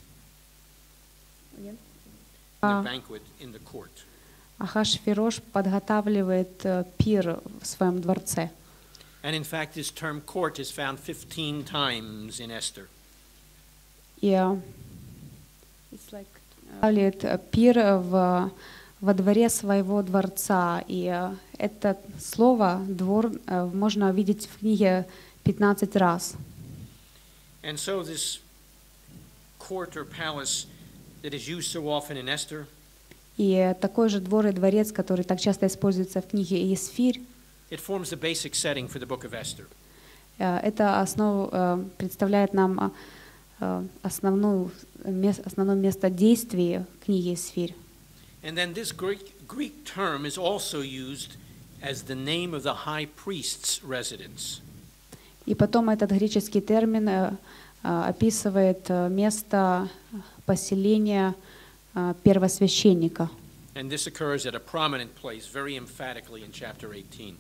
[SPEAKER 2] А
[SPEAKER 1] The banquet in the court.
[SPEAKER 2] Ахашвирош подготавливает э, пир в своем дворце.
[SPEAKER 1] And in fact, this term court is found fifteen times in Esther.
[SPEAKER 2] И э, подготавливает э, пир в, во дворе своего дворца. И э, это слово «двор» э, можно видеть в книге пятнадцать раз.
[SPEAKER 1] And so this court or palace that is used so often in Esther
[SPEAKER 2] И такой же двор и дворец, который так часто используется в книге Есфирь,
[SPEAKER 1] it forms the basic setting for the book of Esther.
[SPEAKER 2] э, это основ, э, представляет нам э, основную, мес- основное место действия книги Есфирь.
[SPEAKER 1] And then this Greek, Greek term is also used as the name of the high priest's residence.
[SPEAKER 2] И потом этот греческий термин э, э, описывает э, место поселения э, первосвященника.
[SPEAKER 1] And this occurs at a prominent place, very emphatically in chapter eighteen.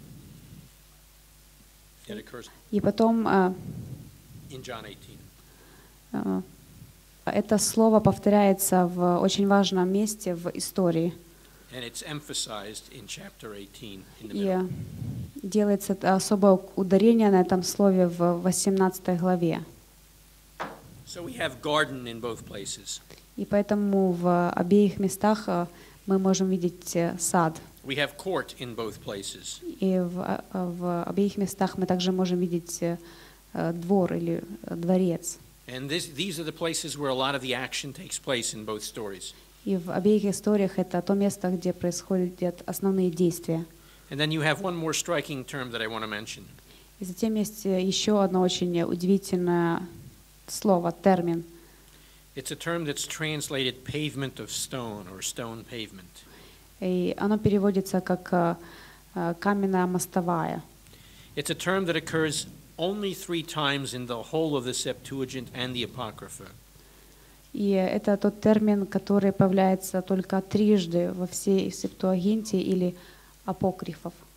[SPEAKER 1] It occurs
[SPEAKER 2] И потом э,
[SPEAKER 1] in John eighteen.
[SPEAKER 2] э, это слово повторяется в очень важном месте в истории.
[SPEAKER 1] And it's emphasized in chapter eighteen in the
[SPEAKER 2] И
[SPEAKER 1] middle.
[SPEAKER 2] делается особое ударение на этом слове в восемнадцатой главе.
[SPEAKER 1] So we have garden in both places.
[SPEAKER 2] И поэтому в обеих местах э, мы можем видеть э, сад.
[SPEAKER 1] We have court in both places.
[SPEAKER 2] И в, э, в обеих местах мы также можем видеть э, э, двор или э, дворец.
[SPEAKER 1] And this, these are the places where a lot of the action takes place in both stories.
[SPEAKER 2] И в обеих историях это то место, где происходят основные действия.
[SPEAKER 1] And then you have one more striking term that I want to mention.
[SPEAKER 2] И затем есть э, еще одно очень удивительное слово, термин.
[SPEAKER 1] It's a term that's translated pavement of stone or stone pavement.
[SPEAKER 2] И оно переводится как э, э, каменная мостовая.
[SPEAKER 1] It's a term that occurs only three times in the whole of the Septuagint and the Apocrypha.
[SPEAKER 2] И это тот термин, который появляется только трижды во всей Септуагинте или апокрифов.